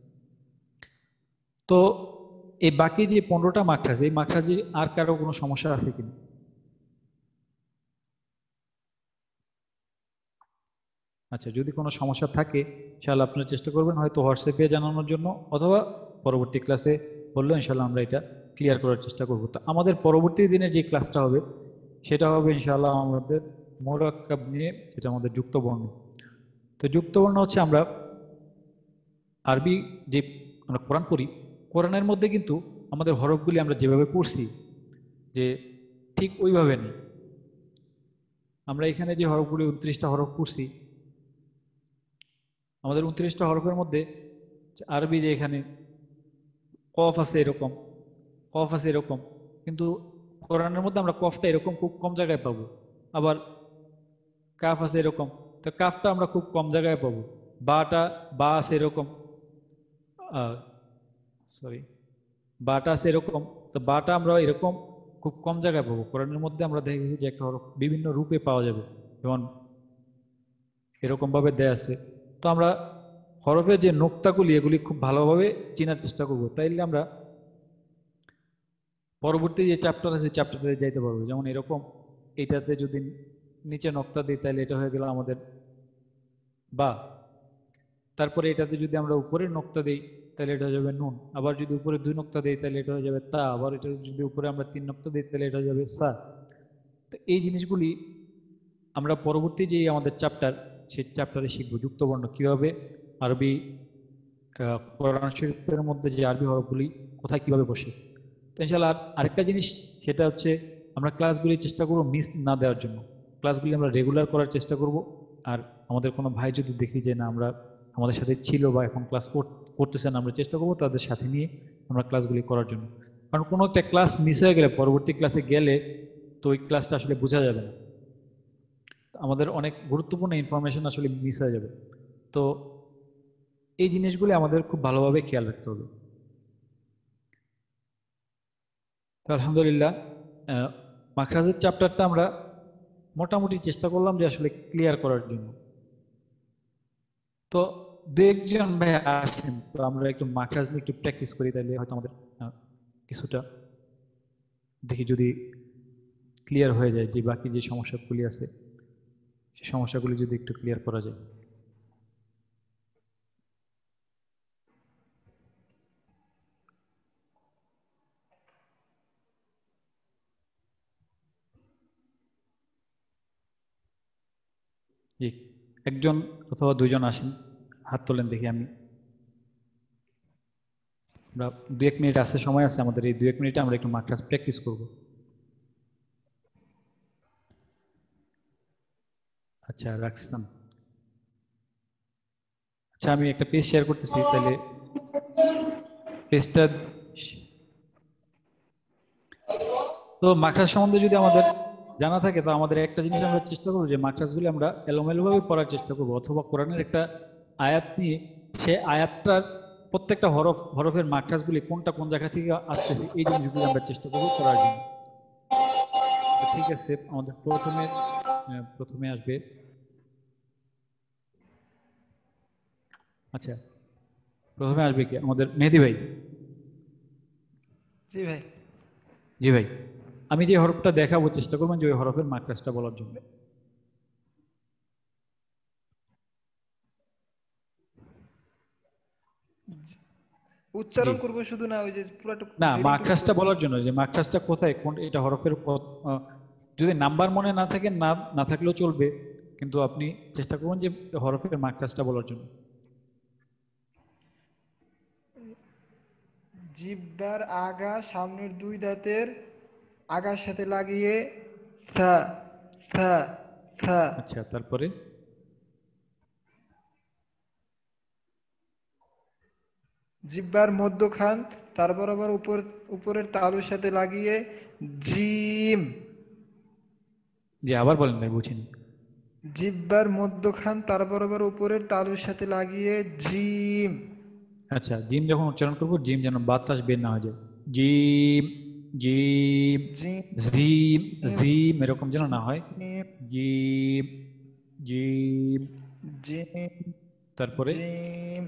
তো এই বাকি যে 15টা মাখরাজ, এই মাখরাজে আর কারো কোনো সমস্যা আছে কিনা? আচ্ছা, যদি কোনো সমস্যা থাকে ইনশাআল্লাহ আপনারা চেষ্টা করবেন হয়তো হোয়াটসঅ্যাপে জানানোর জন্য, অথবা পরবর্তী ক্লাসে বললে ইনশাআল্লাহ আমরা এটা ক্লিয়ার করার চেষ্টা করব। তো আমাদের পরবর্তী দিনের যে ক্লাসটা হবে সেটা হবে ইনশাআল্লাহ আমাদের মুরাক্কাব নিয়ে, যেটা আমাদের যুক্ত বর্ণ। তো যুক্ত বর্ণ হচ্ছে আমরা আরবি যে আমরা কোরআন পড়ি, কোরআনের মধ্যে কিন্তু আমাদের হরফগুলি আমরা যেভাবে পড়ছি যে ঠিক ওইভাবে নেই। আমরা এখানে যে হরফগুলি 29টা হরফ পড়ছি, আমাদের 29টা হরফের মধ্যে আরবি যে এখানে কফ আছে এরকম, কফ আছে এরকম, কিন্তু কোরআনের মধ্যে আমরা কফটা এরকম খুব কম জায়গায় পাবো। আবার কাফ আছে এরকম, তো কাফটা আমরা খুব কম জায়গায় পাবো। বাটা বা আছে এরকম, সরি, বাটা আছে এরকম, তো বাটা আমরা এরকম খুব কম জায়গায় পাবো। কোরআনের মধ্যে আমরা দেখেছি যে একটা হরফ বিভিন্ন রূপে পাওয়া যাবে, যেমন এরকম ভাবে দেয়া আছে। তো আমরা হরফের যে নোক্তাগুলি এগুলি খুব ভালোভাবে চেনার চেষ্টা করবো, তাইলে আমরা পরবর্তী যে চ্যাপ্টার আছে চ্যাপ্টারে যাইতে পারবো। যেমন এরকম এটাতে যদি নিচে নোক্তা দিই তাহলে এটা হয়ে গেল আমাদের বা। তারপরে এটাতে যদি আমরা উপরে নোক্তা দিই তাহলে এটা হয়ে যাবে নুন। আবার যদি উপরে 2 নোক্তা দিই তাহলে এটা হয়ে যাবে তা। আবার এটা যদি উপরে আমরা 3 নোক্তা দিই তাহলে এটা হয়ে যাবে সা। তো এই জিনিসগুলি আমরা পরবর্তী যে আমাদের চ্যাপ্টার, সেই চ্যাপ্টারে শিখবো যুক্তবর্ণ কিভাবে, আরবি কোরআন শরীফের মধ্যে যে আরবি হরফগুলি কোথায় কিভাবে বসে। তো ইনশাআল্লাহ আরেকটা জিনিস সেটা হচ্ছে আমরা ক্লাসগুলি চেষ্টা করব মিস না দেওয়ার জন্য। ক্লাসগুলি আমরা রেগুলার করার চেষ্টা করব। আর আমাদের কোনো ভাই যদি দেখি যে না আমরা আমাদের সাথে ছিল বা এখন ক্লাস করতেছেন, আমরা চেষ্টা করব তাদের সাথে নিয়ে আমরা ক্লাসগুলি করার জন্য। কারণ কোনো একটা ক্লাস মিস হয়ে গেলে পরবর্তী ক্লাসে গেলে তো ওই ক্লাসটা আসলে বোঝা যাবে না, আমাদের অনেক গুরুত্বপূর্ণ ইনফরমেশন আসলে মিস হয়ে যাবে। তো এই জিনিসগুলি আমাদের খুব ভালোভাবে খেয়াল রাখতে হবে। তো আলহামদুলিল্লাহ মাখরাজের চ্যাপ্টারটা আমরা মোটামুটি চেষ্টা করলাম যে আসলে ক্লিয়ার করার জন্য। তো দু একজন ভাই আসেন, তো আমরা একটু মাখরাজ নিয়ে একটু প্র্যাকটিস করি, তাহলে হয়তো আমাদের কিছুটা দেখি যদি ক্লিয়ার হয়ে যায়, যে বাকি যে সমস্যাগুলি আছে সেই সমস্যাগুলি যদি একটু ক্লিয়ার করা যায়। জি, একজন অথবা দুইজন আসেন, হাত তোলেন দেখি। আমরা 2-1 মিনিট আছে, সময় আছে আমাদের। এই 2-1 মিনিটে আমরা একটু মাখরাজ প্র্যাকটিস করব। আচ্ছা রাখছেন। আচ্ছা আমি একটা পেজ শেয়ার করতেছি, তাহলে পেজটা। তো মাখরাজ সম্বন্ধে যদি আমাদের জানা থাকে, তো আমাদের একটা জিনিস আমরা চেষ্টা করবো যে মাখরাজগুলি আমরা এলোমেলোভাবে পড়ার চেষ্টা করবো, অথবা কোরআনের একটা আয়াত নিয়ে সেই আয়াতটার প্রত্যেকটা হরফের মাখরাজগুলি কোনটা কোন জায়গা থেকে আসতেছে এই জিনিসগুলি আমরা চেষ্টা করবো করার জন্য। ঠিক আছে, আমাদের প্রথমে আসবে। আচ্ছা, প্রথমে আসবে কি আমাদের মেহেদী ভাই? জি ভাই। জি ভাই, আমি যে হরফটা দেখাবো চেষ্টা করবেন যে ওই হরফের মাখরাজটা বলার জন্য। উচ্চারণ করব শুধু না, ওই যে পুরোটা না, মাখরাজটা বলার জন্য, যে মাখরাজটা কোথায়, কোন এটা হরফের। যদি নাম্বার মনে না থাকে না থাকলেও চলবে, কিন্তু আপনি চেষ্টা করুন যে হরফের মাখরাজটা বলার জন্য। জিহ্বার আগা সামনের 2 দাঁতের আগার সাথে লাগিয়ে সা সা সা। আচ্ছা, তারপরে জিহ্বার মধ্যখান তার বরাবর উপরের তালুর সাথে লাগিয়ে জিম। জি, আবার বলেন ভাই, বুঝিনি। জিহ্বার মধ্যখান তার বরাবর উপরের তালুর সাথে লাগিয়ে জিম। আচ্ছা, জিম যখন উচ্চারণ করবো, জিম যেন বাতাস বের না হয়ে যায়। জিম জিম জিম জিম এরকম যেন না হয়। জিম জিম জিম। তারপরে জিম।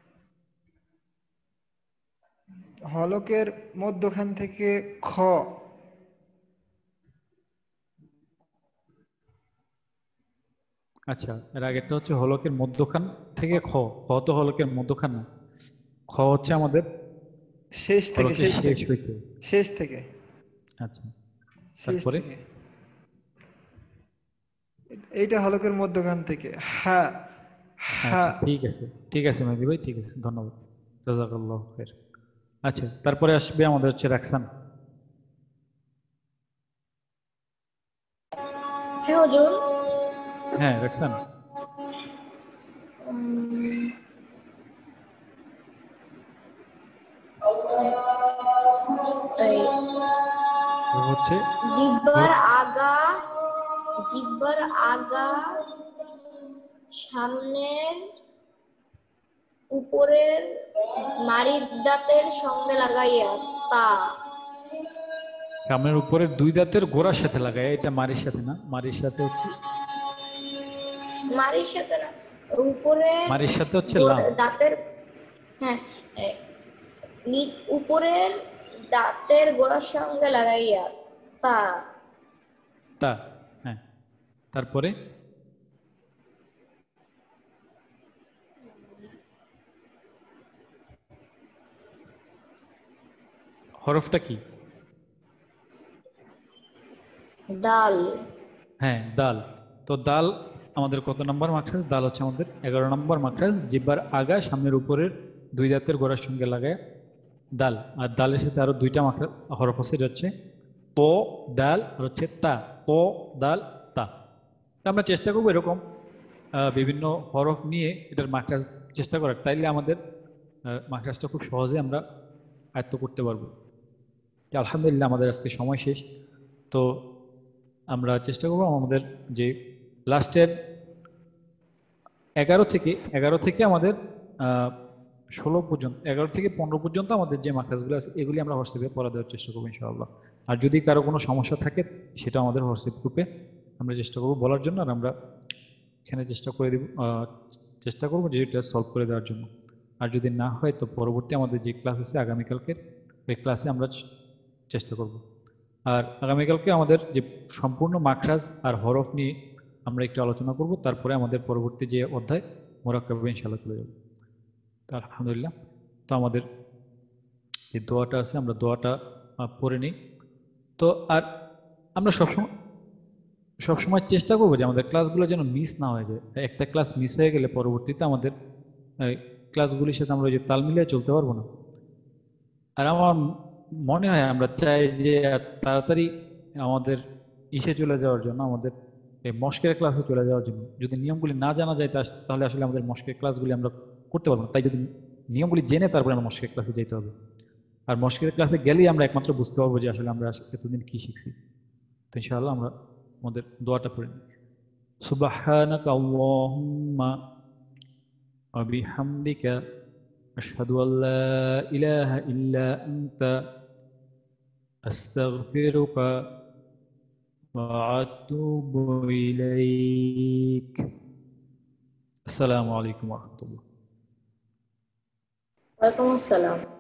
হলকের মধ্যখান থেকে খ। আচ্ছা, এর আগেরটা হচ্ছে হলকের মধ্যখান থেকে খ। খ তো হলকের মধ্যখান না, খ হচ্ছে আমাদের শেষ থেকে। শেষ থেকে। আচ্ছা, তারপরে এইটা হলকের মধ্যখান থেকে হা হা। ঠিক আছে মেহেদী ভাই, ঠিক আছে, ধন্যবাদ, জাযাকাল্লাহু খাইর। আচ্ছা, তারপরে আসবে আমাদের হচ্ছে রাকসান। হ্যাঁ হুজুর। হ্যাঁ রাকসান। হচ্ছে জিহ্বার আগা সামনের উপরের মাড়ির দাঁতের সঙ্গে লাগাইয়া তা সামনের উপরের দুই দাঁতের গোড়ার সাথে লাগায়, এটা মারির সাথে না, মারির সাথে হচ্ছে মাড়ির সাথে না, উপরে মারির সাথে হচ্ছে লাম। দাঁতের, হ্যাঁ, উপরের দাঁতের গোড়ার সঙ্গে লাগাইয়া তা তা, হ্যাঁ। তারপরে হরফটা কি? দাল। হ্যাঁ, দাল। তো দাল আমাদের কত নম্বর মাখরাজ? দাল হচ্ছে আমাদের 11 নম্বর মাখরাজ। জিহ্বার আগা সামনের উপরের দুই দাঁতের গোড়ার সঙ্গে লাগায় দাল। আর দালের সাথে আরো দুইটা মাখরাজ হরফ আছে, এটা হচ্ছে প দাল আর হচ্ছে তা। প দাল তা। তো আমরা চেষ্টা করবো এরকম বিভিন্ন হরফ নিয়ে এটার মাখরাজ চেষ্টা করার, তাইলে আমাদের মাখরাজটা খুব সহজে আমরা আয়ত্ত করতে পারবো। আলহামদুলিল্লাহ আমাদের আজকে সময় শেষ। তো আমরা চেষ্টা করবো আমাদের যে লাস্টের 11 থেকে আমাদের 16 পর্যন্ত, 11 থেকে 15 পর্যন্ত আমাদের যে মাখরাজগুলো আছে এগুলি আমরা হোয়াটসঅ্যাপে পড়া দেওয়ার চেষ্টা করবো ইনশাআল্লাহ। আর যদি কারো কোনো সমস্যা থাকে সেটা আমাদের হোয়াটসঅ্যাপ গ্রুপে আমরা চেষ্টা করবো বলার জন্য, আর আমরা এখানে চেষ্টা করবো যে এটা সলভ করে দেওয়ার জন্য। আর যদি না হয় তো পরবর্তী আমাদের যে ক্লাস আছে আগামীকালকে, ওই ক্লাসে আমরা চেষ্টা করব। আর আগামীকালকে আমাদের যে সম্পূর্ণ মাখরাজ আর হরফ নিয়ে আমরা একটু আলোচনা করব, তারপরে আমাদের পরবর্তী যে অধ্যায় মোরাক্কাবে ইনশাআল্লাহ চলে যাব। তো আলহামদুলিল্লাহ, তো আমাদের যে দোয়াটা আছে আমরা দোয়াটা পড়ে নিই। তো আর আমরা সবসময় চেষ্টা করবো যে আমাদের ক্লাসগুলো যেন মিস না হয়ে যায়। একটা ক্লাস মিস হয়ে গেলে পরবর্তীতে আমাদের ক্লাসগুলির সাথে আমরা যে তাল মিলিয়ে চলতে পারবো না। আর আমার মনে হয় আমরা চাই যে তাড়াতাড়ি আমাদের চলে যাওয়ার জন্য, আমাদের এই মস্কের ক্লাসে চলে যাওয়ার জন্য। যদি নিয়মগুলি না জানা যায় তাহলে আসলে আমাদের মস্কের ক্লাসগুলি আমরা করতে পারবো না। তাই যদি নিয়মগুলি জেনে তারপরে আমরা মস্কের ক্লাসে যেতে হবে। আর মস্কের ক্লাসে গেলেই আমরা একমাত্র বুঝতে পারবো যে আসলে আমরা এতদিন কি শিখছি। তো ইনশাআল্লাহ আমরা আমাদের দোয়াটা পড়ে নিই। সুবহানাকা আল্লাহুম্মা ওয়া বিহামদিকা আশহাদু আল্লা ইলাহা ইল্লা আনতা আস্তাগফিরুকা ওয়া আতুবু ইলাইক। আসসালামু আলাইকুম ওয়া রাহমাতুল্লাহ। ওয়ালাইকুম আসসালাম।